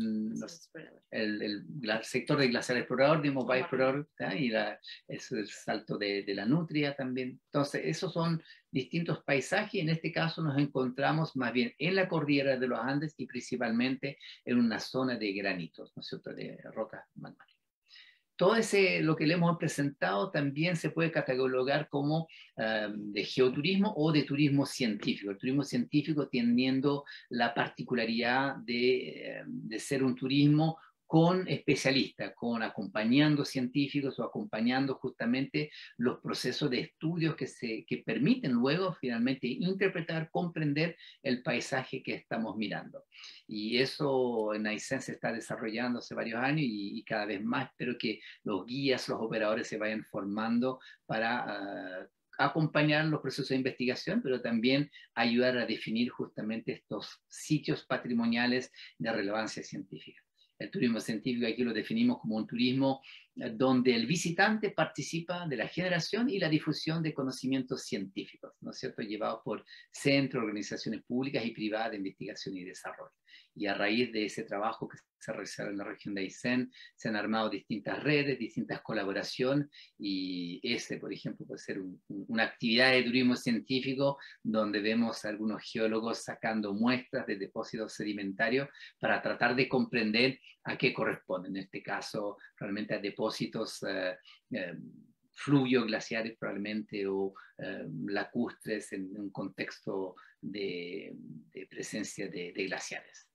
el sector del Glaciar Explorador, digamos, Valle Explorador, y es el Salto de la Nutria también. Entonces, esos son distintos paisajes. En este caso nos encontramos más bien en la cordillera de los Andes, y principalmente en una zona de granitos, ¿no es cierto?, de rocas magmáticas. Todo lo que le hemos presentado también se puede catalogar como de geoturismo o de turismo científico. El turismo científico teniendo la particularidad de ser un turismo con especialistas, acompañando científicos, o acompañando justamente los procesos de estudios que permiten luego finalmente interpretar, comprender el paisaje que estamos mirando. Y eso en Aysén se está desarrollando hace varios años, y cada vez más espero que los guías, los operadores se vayan formando para acompañar los procesos de investigación, pero también ayudar a definir justamente estos sitios patrimoniales de relevancia científica. El turismo científico aquí lo definimos como un turismo donde el visitante participa de la generación y la difusión de conocimientos científicos, ¿no es cierto?, llevados por centros, organizaciones públicas y privadas de investigación y desarrollo. Y a raíz de ese trabajo que se realizó en la región de Aysén, se han armado distintas redes, distintas colaboraciones, y por ejemplo, puede ser una actividad de turismo científico donde vemos a algunos geólogos sacando muestras de depósitos sedimentarios para tratar de comprender a qué corresponden. En este caso, realmente a depósitos fluvio-glaciares probablemente, o lacustres en un contexto de presencia de glaciares.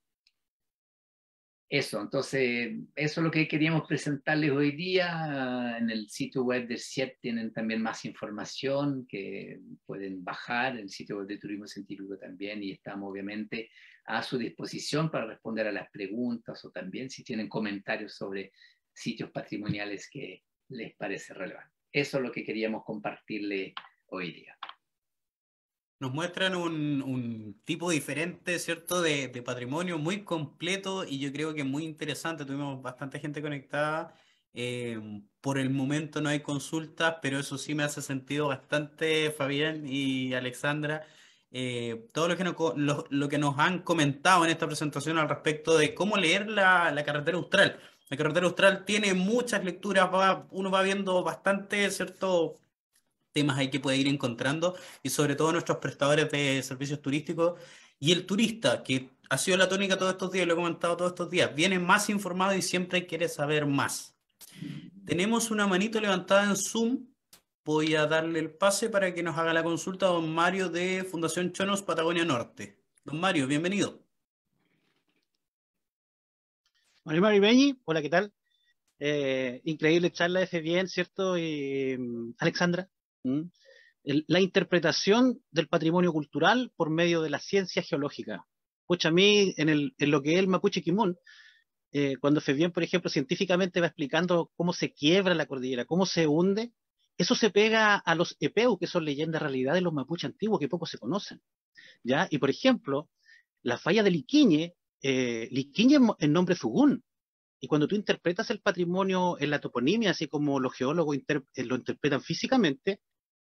Eso, entonces, eso es lo que queríamos presentarles hoy día. En el sitio web del CIEP tienen también más información que pueden bajar, el sitio web de Turismo Científico también, y estamos obviamente a su disposición para responder a las preguntas, o también si tienen comentarios sobre sitios patrimoniales que les parece relevante. Eso es lo que queríamos compartirle hoy día. Nos muestran un tipo diferente, ¿cierto?, de patrimonio muy completo, y yo creo que muy interesante. Tuvimos bastante gente conectada. Por el momento no hay consultas, pero eso sí me hace sentido bastante, Fabián y Alexandra, todo lo que nos han comentado en esta presentación al respecto de cómo leer la carretera austral. La carretera austral tiene muchas lecturas, uno va viendo bastante, ¿cierto?, temas hay que puede ir encontrando, y sobre todo nuestros prestadores de servicios turísticos y el turista, que ha sido la tónica todos estos días, lo he comentado todos estos días, viene más informado y siempre quiere saber más. Tenemos una manito levantada en Zoom. Voy a darle el pase para que nos haga la consulta a don Mario de Fundación Chonos Patagonia Norte. Don Mario, bienvenido. Mario Maribeñi, hola, ¿qué tal? Increíble charla de bien, ¿cierto? Alexandra, la interpretación del patrimonio cultural por medio de la ciencia geológica. Pucha, a mí, en lo que es el Mapuche Quimón, cuando Febien, por ejemplo, científicamente va explicando cómo se quiebra la cordillera, cómo se hunde, eso se pega a los epeu, que son leyendas realidad de los mapuches antiguos que poco se conocen, ¿ya? Y, por ejemplo, la falla de Liquiñe, Liquiñe en nombre Zugún, y cuando tú interpretas el patrimonio en la toponimia, así como los geólogos lo interpretan físicamente,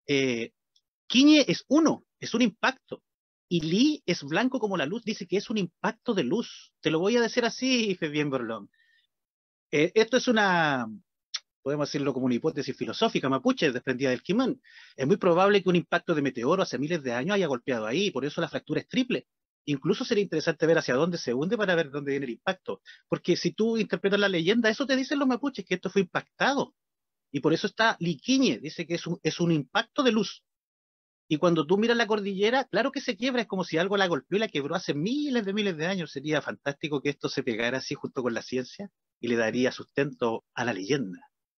Quiñe es uno, es un impacto. Y Li es blanco como la luz, dice que es un impacto de luz. Te lo voy a decir así, Febien Borlón. Esto es podemos decirlo como una hipótesis filosófica mapuche desprendida del Quimán. Es muy probable que un impacto de meteoro hace miles de años haya golpeado ahí, por eso la fractura es triple. Incluso sería interesante ver hacia dónde se hunde para ver dónde viene el impacto. Porque si tú interpretas la leyenda, eso te dicen los mapuches, que esto fue impactado. Y por eso está Liquiñe, dice que es un impacto de luz. Y cuando tú miras la cordillera, claro que se quiebra, es como si algo la golpeó y la quebró hace miles de años. Sería fantástico que esto se pegara así junto con la ciencia y le daría sustento a la leyenda.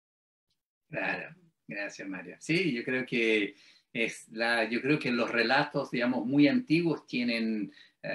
Claro, gracias Mario. Sí, yo creo que yo creo que los relatos, digamos, muy antiguos tienen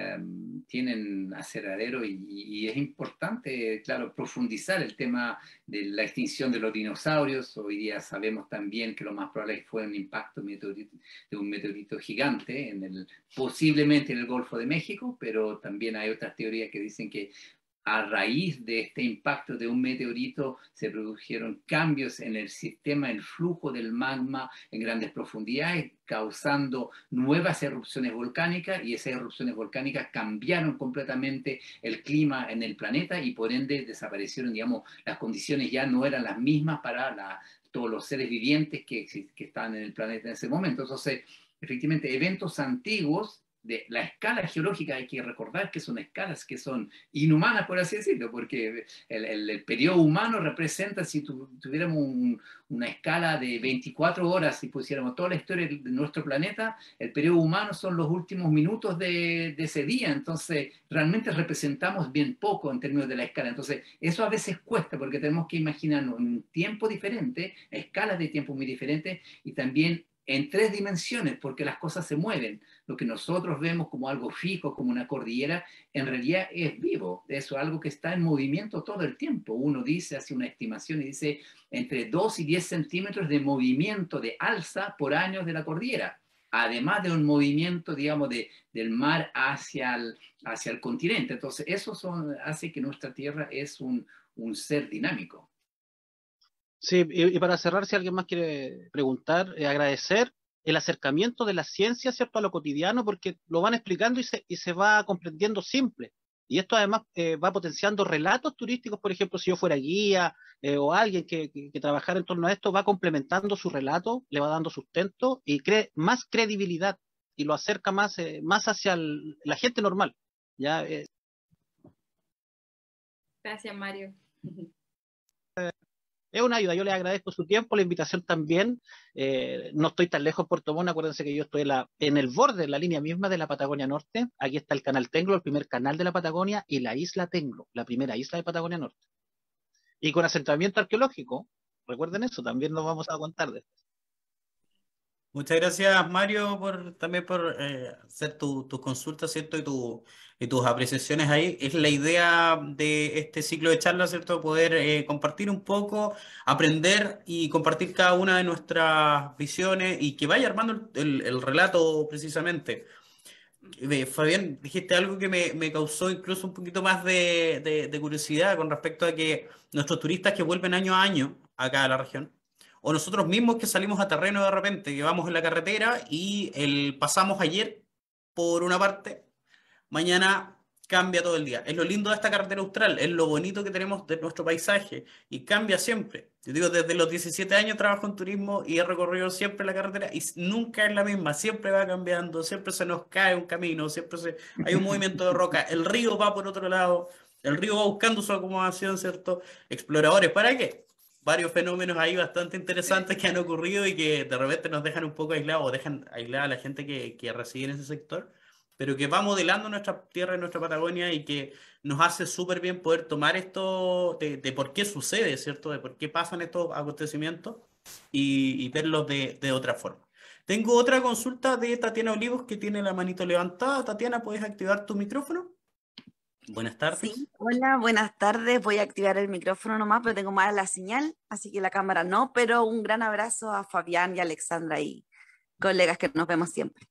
aserradero y es importante, claro, profundizar el tema de la extinción de los dinosaurios. Hoy día sabemos también que lo más probable es que fue un impacto de un meteorito gigante posiblemente en el Golfo de México, pero también hay otras teorías que dicen que a raíz de este impacto de un meteorito se produjeron cambios en el sistema, el flujo del magma en grandes profundidades, causando nuevas erupciones volcánicas, y esas erupciones volcánicas cambiaron completamente el clima en el planeta y por ende desaparecieron, digamos, las condiciones ya no eran las mismas para todos los seres vivientes que estaban en el planeta en ese momento. Entonces, efectivamente, eventos antiguos de la escala geológica, hay que recordar que son escalas que son inhumanas, por así decirlo, porque el periodo humano representa, si tuviéramos una escala de 24 horas y pusiéramos toda la historia de nuestro planeta, el periodo humano son los últimos minutos de ese día. Entonces realmente representamos bien poco en términos de la escala. Entonces eso a veces cuesta, porque tenemos que imaginarnos un tiempo diferente, escalas de tiempo muy diferentes, y también en 3 dimensiones, porque las cosas se mueven. Lo que nosotros vemos como algo fijo, como una cordillera, en realidad es vivo. Eso es algo que está en movimiento todo el tiempo. Uno hace una estimación y dice entre 2 y 10 centímetros de movimiento de alza por año de la cordillera, además de un movimiento, digamos, del mar hacia el continente. Entonces, eso hace que nuestra Tierra es un ser dinámico. Sí, y para cerrar, si alguien más quiere preguntar, agradecer el acercamiento de la ciencia, ¿cierto?, a lo cotidiano, porque lo van explicando y se va comprendiendo simple. Y esto además va potenciando relatos turísticos. Por ejemplo, si yo fuera guía o alguien que trabajara en torno a esto, va complementando su relato, le va dando sustento y más credibilidad y lo acerca más hacia la gente normal. ¿Ya? Gracias, Mario. Es una ayuda, yo les agradezco su tiempo, la invitación también. No estoy tan lejos de Puerto Montt, acuérdense que yo estoy en el borde, en la línea misma de la Patagonia Norte. Aquí está el canal Tenglo, el primer canal de la Patagonia, y la isla Tenglo, la primera isla de Patagonia Norte. Y con asentamiento arqueológico, recuerden eso, también nos vamos a contar después. Muchas gracias, Mario, también por hacer tus consultas, ¿cierto? Y tus apreciaciones ahí. Es la idea de este ciclo de charlas, ¿cierto? Poder compartir un poco, aprender y compartir cada una de nuestras visiones y que vaya armando el relato precisamente. Fabián, dijiste algo que me causó incluso un poquito más de curiosidad con respecto a que nuestros turistas que vuelven año a año acá a la región, o nosotros mismos que salimos a terreno de repente, que vamos en la carretera y pasamos ayer por una parte, mañana cambia todo el día. Es lo lindo de esta carretera austral, es lo bonito que tenemos de nuestro paisaje y cambia siempre. Yo digo, desde los 17 años trabajo en turismo y he recorrido siempre la carretera y nunca es la misma, siempre va cambiando, siempre se nos cae un camino, hay un movimiento de roca, el río va por otro lado, el río va buscando su acomodación, ¿cierto? Exploradores, ¿para qué? Varios fenómenos ahí bastante interesantes que han ocurrido y que de repente nos dejan un poco aislados o dejan aislada a la gente que reside en ese sector, pero que va modelando nuestra tierra y nuestra Patagonia y que nos hace súper bien poder tomar esto de por qué sucede, ¿cierto? De por qué pasan estos acontecimientos y verlos de otra forma. Tengo otra consulta de Tatiana Olivos que tiene la manito levantada. Tatiana, ¿puedes activar tu micrófono? Buenas tardes. Sí, hola, buenas tardes. Voy a activar el micrófono nomás, pero tengo mala la señal, así que la cámara no, pero un gran abrazo a Fabián y a Alexandra y colegas que nos vemos siempre.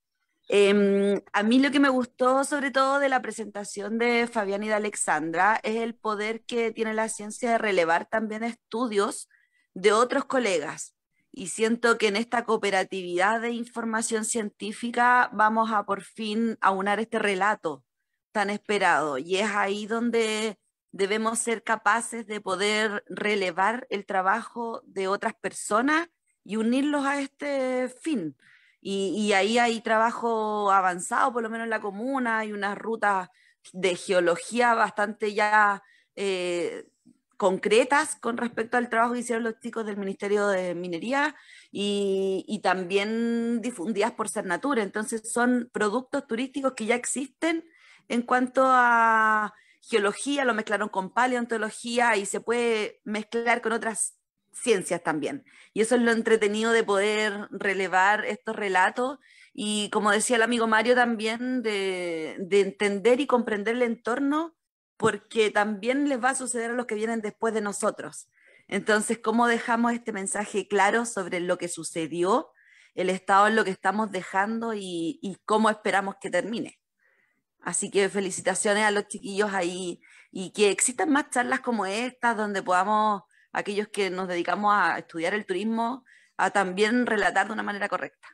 A mí lo que me gustó sobre todo de la presentación de Fabián y de Alexandra es el poder que tiene la ciencia de relevar también estudios de otros colegas. Y siento que en esta cooperatividad de información científica vamos a por fin aunar este relato tan esperado. Y es ahí donde debemos ser capaces de poder relevar el trabajo de otras personas y unirlos a este fin. Y ahí hay trabajo avanzado, por lo menos en la comuna, hay unas rutas de geología bastante ya concretas con respecto al trabajo que hicieron los chicos del Ministerio de Minería y también difundidas por Cernatura. Entonces son productos turísticos que ya existen en cuanto a geología, lo mezclaron con paleontología y se puede mezclar con otras ciencias también. Y eso es lo entretenido de poder relevar estos relatos y, como decía el amigo Mario, también de entender y comprender el entorno, porque también les va a suceder a los que vienen después de nosotros. Entonces, ¿cómo dejamos este mensaje claro sobre lo que sucedió, el estado en lo que estamos dejando y cómo esperamos que termine? Así que felicitaciones a los chiquillos ahí y que existan más charlas como estas donde podamos, aquellos que nos dedicamos a estudiar el turismo, a también relatar de una manera correcta.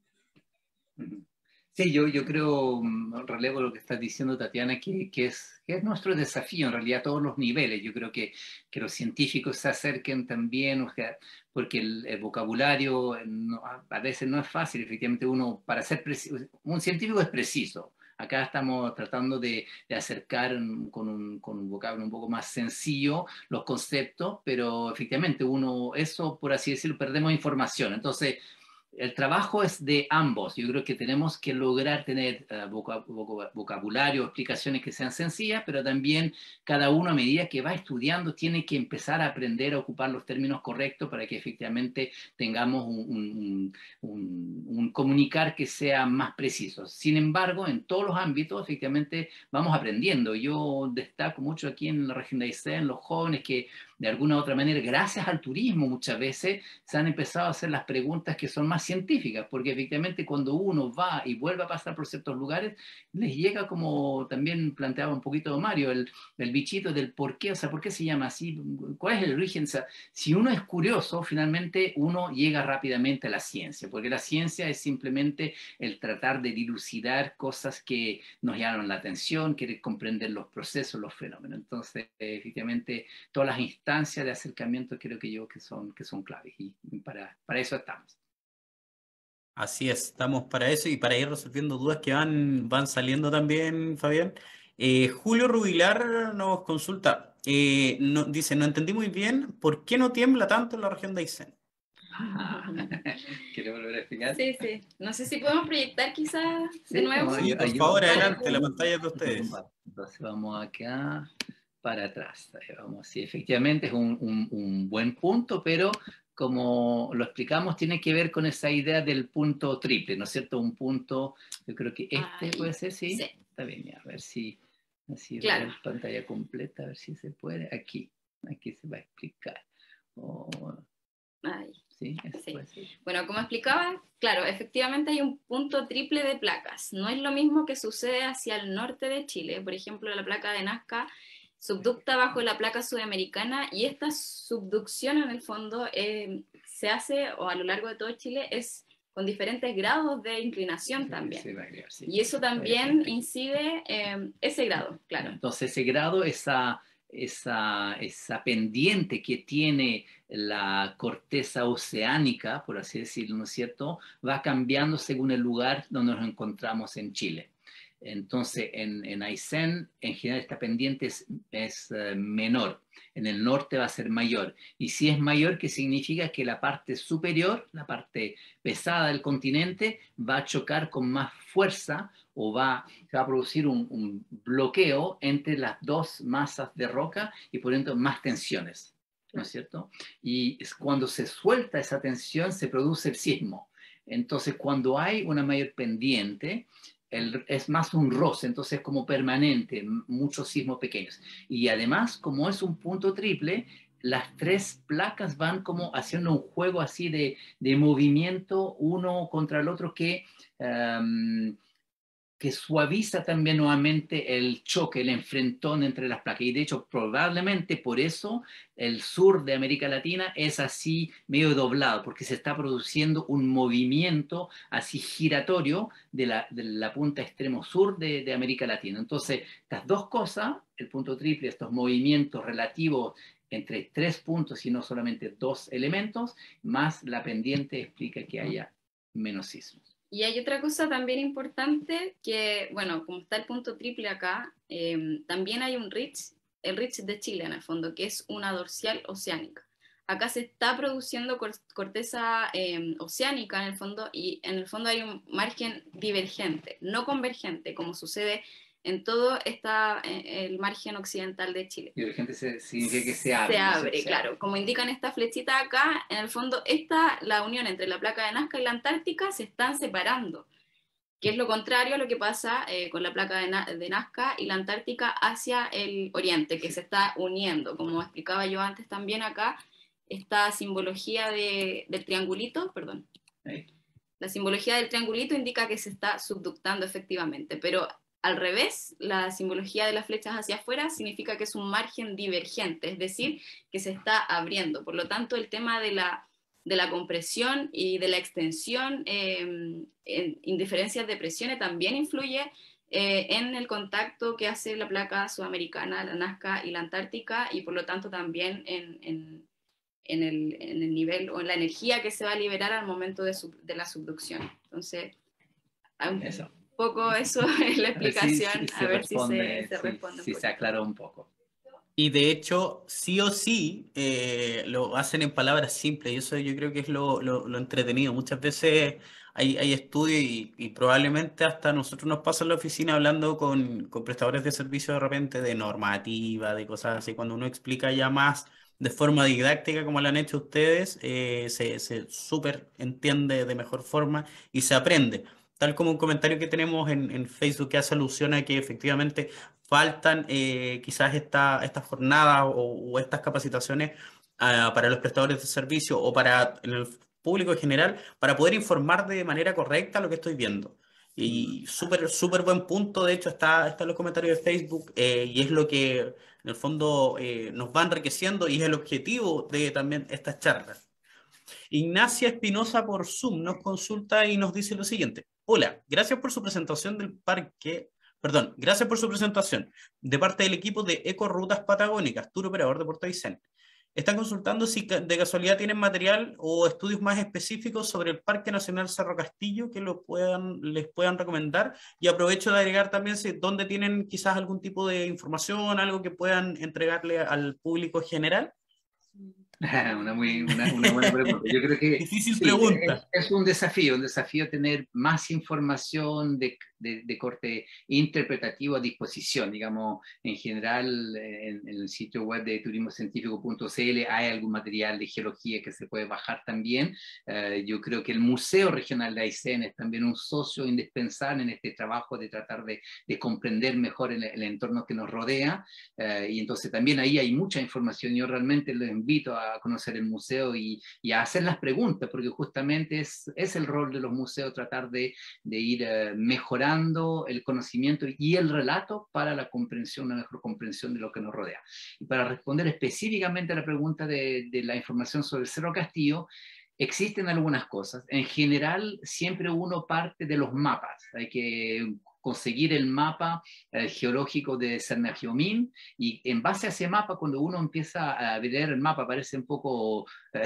Sí, yo creo, relevo lo que estás diciendo, Tatiana, que es nuestro desafío en realidad a todos los niveles. Yo creo que los científicos se acerquen también, o sea, porque el vocabulario a veces no es fácil. Efectivamente, para ser un científico es preciso. Acá estamos tratando de acercar con un vocablo un poco más sencillo los conceptos, pero efectivamente eso, por así decirlo, perdemos información. Entonces, el trabajo es de ambos. Yo creo que tenemos que lograr tener vocabulario, explicaciones que sean sencillas, pero también cada uno a medida que va estudiando tiene que empezar a aprender a ocupar los términos correctos para que efectivamente tengamos un comunicar que sea más preciso. Sin embargo, en todos los ámbitos efectivamente vamos aprendiendo. Yo destaco mucho aquí en la región de Aysén, los jóvenes que de alguna u otra manera, gracias al turismo muchas veces, se han empezado a hacer las preguntas que son más científicas, porque efectivamente cuando uno va y vuelve a pasar por ciertos lugares, les llega, como también planteaba un poquito Mario, el bichito del por qué, o sea, por qué se llama así, cuál es el origen. O sea, si uno es curioso, finalmente uno llega rápidamente a la ciencia, porque la ciencia es simplemente el tratar de dilucidar cosas que nos llaman la atención, querer comprender los procesos, los fenómenos. Entonces, efectivamente, todas las instancias de acercamiento creo que son claves y para eso estamos. Así es, estamos para eso y para ir resolviendo dudas que van saliendo también, Fabián. Julio Rubilar nos consulta, dice, no entendí muy bien por qué no tiembla tanto en la región de Aysén. ¿Quieres volver a explicar? Sí. No sé si podemos proyectar quizás de nuevo. Sí, por favor, adelante, la pantalla es de ustedes. Entonces vamos acá para atrás. Vamos, sí, efectivamente es un buen punto, pero como lo explicamos, tiene que ver con esa idea del punto triple, ¿no es cierto? Un punto, yo creo que puede ser, ¿sí? Sí. Está bien, ya, a ver si así claro. la pantalla completa, a ver si se puede. Aquí se va a explicar. Sí, sí. Bueno, como explicaba, claro, efectivamente hay un punto triple de placas. No es lo mismo que sucede hacia el norte de Chile. Por ejemplo, la placa de Nazca subducta bajo la placa sudamericana y esta subducción en el fondo se hace, o a lo largo de todo Chile, es con diferentes grados de inclinación también. Sí, va a agregar, sí. Y eso también incide ese grado, claro. Entonces ese grado, esa pendiente que tiene la corteza oceánica, por así decirlo, ¿no es cierto?, va cambiando según el lugar donde nos encontramos en Chile. Entonces, en Aysén, en general, esta pendiente es menor. En el norte va a ser mayor. Y si es mayor, ¿qué significa? Que la parte superior, la parte pesada del continente, va a chocar con más fuerza o se va a producir un bloqueo entre las dos masas de roca y por ejemplo más tensiones, ¿no es cierto? Y cuando se suelta esa tensión se produce el sismo. Entonces cuando hay una mayor pendiente, es más un roce, entonces es como permanente, muchos sismos pequeños. Y además, como es un punto triple, las tres placas van como haciendo un juego así de movimiento uno contra el otro que suaviza también nuevamente el choque, el enfrentón entre las placas. Y de hecho, probablemente por eso el sur de América Latina es así medio doblado, porque se está produciendo un movimiento así giratorio de la punta extremo sur de América Latina. Entonces, estas dos cosas, el punto triple, estos movimientos relativos entre tres puntos y no solamente dos elementos, más la pendiente explica que haya menos sismos. Y hay otra cosa también importante que, bueno, como está el punto triple acá, también hay un ridge, el ridge de Chile en el fondo, que es una dorsal oceánica. Acá se está produciendo corteza oceánica en el fondo, y en el fondo hay un margen divergente, no convergente, como sucede en todo el margen occidental de Chile. Divergente significa que se abre. Se abre, claro. Como indican estas flechitas acá, en el fondo la unión entre la placa de Nazca y la Antártica se están separando, que es lo contrario a lo que pasa con la placa de Nazca y la Antártica hacia el oriente, que se está uniendo. Como explicaba yo antes también acá, esta simbología del triangulito, perdón. ¿Sí? La simbología del triangulito indica que se está subductando efectivamente, pero al revés, la simbología de las flechas hacia afuera significa que es un margen divergente, es decir, que se está abriendo. Por lo tanto, el tema de la compresión y de la extensión en diferencias de presiones también influye en el contacto que hace la placa sudamericana, la Nazca y la Antártica, y por lo tanto también en el nivel o en la energía que se va a liberar al momento de la subducción. Entonces, eso. Poco eso es la explicación, Sí, a ver si se responde. Sí, se aclaró un poco. Y de hecho, sí o sí, lo hacen en palabras simples, y eso yo creo que es lo entretenido. Muchas veces hay estudios y probablemente hasta a nosotros nos pasa en la oficina hablando con prestadores de servicio de repente de normativa, de cosas así. Cuando uno explica ya más de forma didáctica como lo han hecho ustedes, se súper entiende de mejor forma y se aprende. Tal como un comentario que tenemos en Facebook que hace alusión a que efectivamente faltan quizás estas jornadas o estas capacitaciones para los prestadores de servicio o para en el público en general para poder informar de manera correcta lo que estoy viendo. Y súper buen punto, de hecho está en los comentarios de Facebook y es lo que en el fondo nos va enriqueciendo y es el objetivo de también estas charlas. Ignacia Espinosa por Zoom nos consulta y nos dice lo siguiente. Hola, gracias por su presentación del parque. Perdón, gracias por su presentación de parte del equipo de Ecorutas Patagónicas, tour operador de Puerto Aysén. Están consultando si de casualidad tienen material o estudios más específicos sobre el Parque Nacional Cerro Castillo que les puedan recomendar, y aprovecho de agregar también dónde tienen quizás algún tipo de información, algo que puedan entregarle al público general. Una buena pregunta. Yo creo que difícil pregunta. Es un desafío tener más información de corte interpretativo a disposición. Digamos, en general, en el sitio web de turismocientífico.cl hay algún material de geología que se puede bajar también. Yo creo que el Museo Regional de Aysén es también un socio indispensable en este trabajo de tratar de comprender mejor el entorno que nos rodea. Y entonces también ahí hay mucha información. Yo realmente los invito a conocer el museo y a hacer las preguntas, porque justamente es el rol de los museos tratar de ir mejorando el conocimiento y el relato para la mejor comprensión de lo que nos rodea. Y para responder específicamente a la pregunta de la información sobre el Cerro Castillo, Existen algunas cosas. En general, siempre uno parte de los mapas. Hay que conseguir el mapa geológico de Sernagiomín, y en base a ese mapa, cuando uno empieza a ver el mapa, parece un poco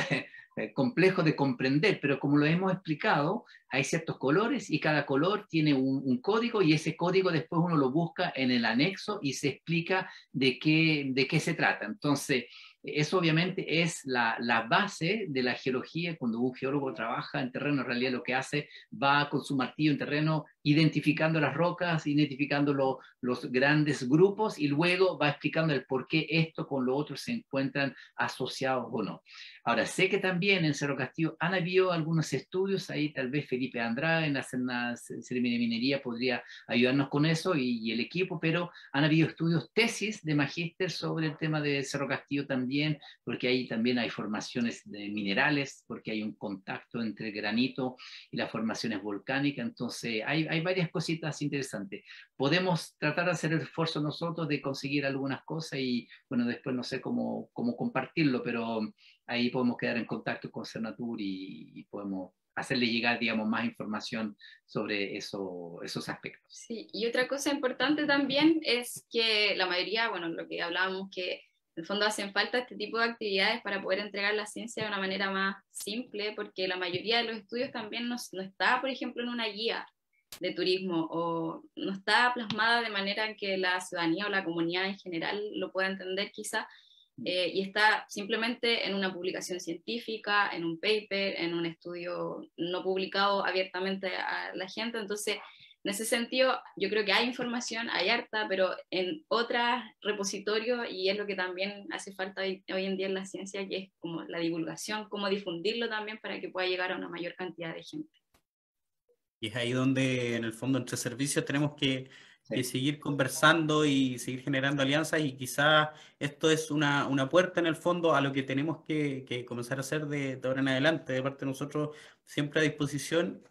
complejo de comprender, pero como lo hemos explicado, hay ciertos colores y cada color tiene un código, y ese código después uno lo busca en el anexo y se explica de qué se trata. Entonces, eso obviamente es la base de la geología. Cuando un geólogo trabaja en terreno, en realidad lo que hace, va con su martillo en terreno identificando las rocas, identificando los grandes grupos, y luego va explicando el por qué esto con lo otro se encuentran asociados o no. Ahora, sé que también en Cerro Castillo han habido algunos estudios, ahí tal vez Felipe Andrade en la ceremonia de minería podría ayudarnos con eso, y el equipo, pero han habido estudios, tesis de magíster sobre el tema de Cerro Castillo también, porque ahí también hay formaciones de minerales, porque hay un contacto entre el granito y las formaciones volcánicas. Entonces hay varias cositas interesantes. Podemos tratar de hacer el esfuerzo nosotros de conseguir algunas cosas, y bueno, después no sé cómo compartirlo, pero ahí podemos quedar en contacto con Cernatur y podemos hacerle llegar, digamos, más información sobre esos aspectos. Sí, y otra cosa importante también es que la mayoría, bueno, lo que hablábamos, que en el fondo hacen falta este tipo de actividades para poder entregar la ciencia de una manera más simple, porque la mayoría de los estudios también no está, por ejemplo, en una guía de turismo, o no está plasmada de manera en que la ciudadanía o la comunidad en general lo pueda entender quizá, y está simplemente en una publicación científica, en un paper, en un estudio no publicado abiertamente a la gente. Entonces, en ese sentido, yo creo que hay información, hay harta, pero en otros repositorios, y es lo que también hace falta hoy en día en la ciencia, que es como la divulgación, cómo difundirlo también para que pueda llegar a una mayor cantidad de gente. Y es ahí donde, en el fondo, entre servicios tenemos que Sí. seguir conversando y seguir generando alianzas, y quizás esto es una puerta, en el fondo, a lo que tenemos que comenzar a hacer de ahora en adelante, de parte de nosotros, siempre a disposición.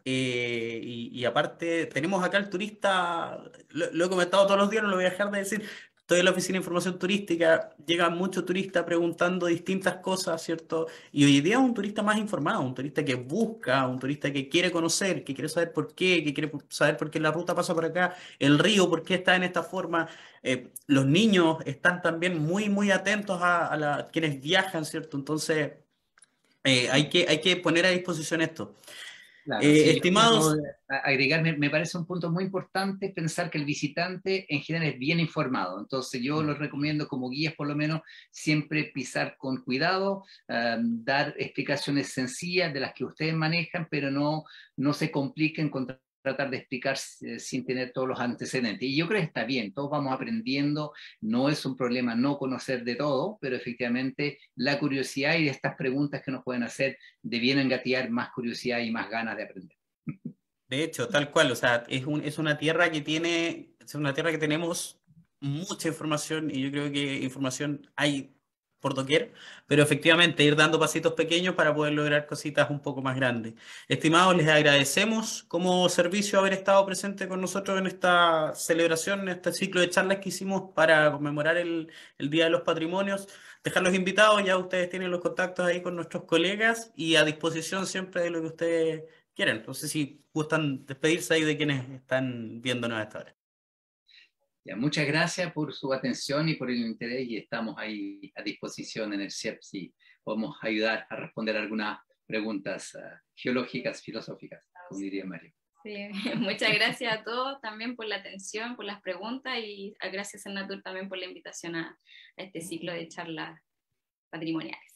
Y aparte, tenemos acá el turista, lo he comentado todos los días, no lo voy a dejar de decir. Estoy en la oficina de información turística, llegan muchos turistas preguntando distintas cosas, ¿cierto? Y hoy día un turista más informado, un turista que busca, un turista que quiere conocer, que quiere saber por qué, que quiere saber por qué la ruta pasa por acá, el río, por qué está en esta forma. Los niños están también muy, muy atentos a quienes viajan, ¿cierto? Entonces, hay que poner a disposición esto. Claro, sí, yo quiero Estimados, agregar, me parece un punto muy importante pensar que el visitante en general es bien informado. Entonces yo los recomiendo como guías, por lo menos, siempre pisar con cuidado, dar explicaciones sencillas de las que ustedes manejan, pero no se compliquen con tratar de explicar sin tener todos los antecedentes. Y yo creo que está bien, todos vamos aprendiendo, no es un problema no conocer de todo, pero efectivamente la curiosidad y estas preguntas que nos pueden hacer debienen gatillar más curiosidad y más ganas de aprender. de hecho, tal cual, o sea, es una tierra que es una tierra que tenemos mucha información, y yo creo que información hay por doquier, pero efectivamente ir dando pasitos pequeños para poder lograr cositas un poco más grandes. Estimados, les agradecemos como servicio haber estado presente con nosotros en esta celebración, en este ciclo de charlas que hicimos para conmemorar el Día de los Patrimonios. Dejarlos invitados, ya ustedes tienen los contactos ahí con nuestros colegas, y a disposición siempre de lo que ustedes quieren. No sé si gustan despedirse ahí de quienes están viéndonos a esta hora. Ya, muchas gracias por su atención y por el interés, y estamos ahí a disposición en el CIEP si podemos ayudar a responder algunas preguntas geológicas, filosóficas, como diría Mario. Sí, muchas gracias a todos también por la atención, por las preguntas, y gracias a Cernatur también por la invitación a este ciclo de charlas patrimoniales.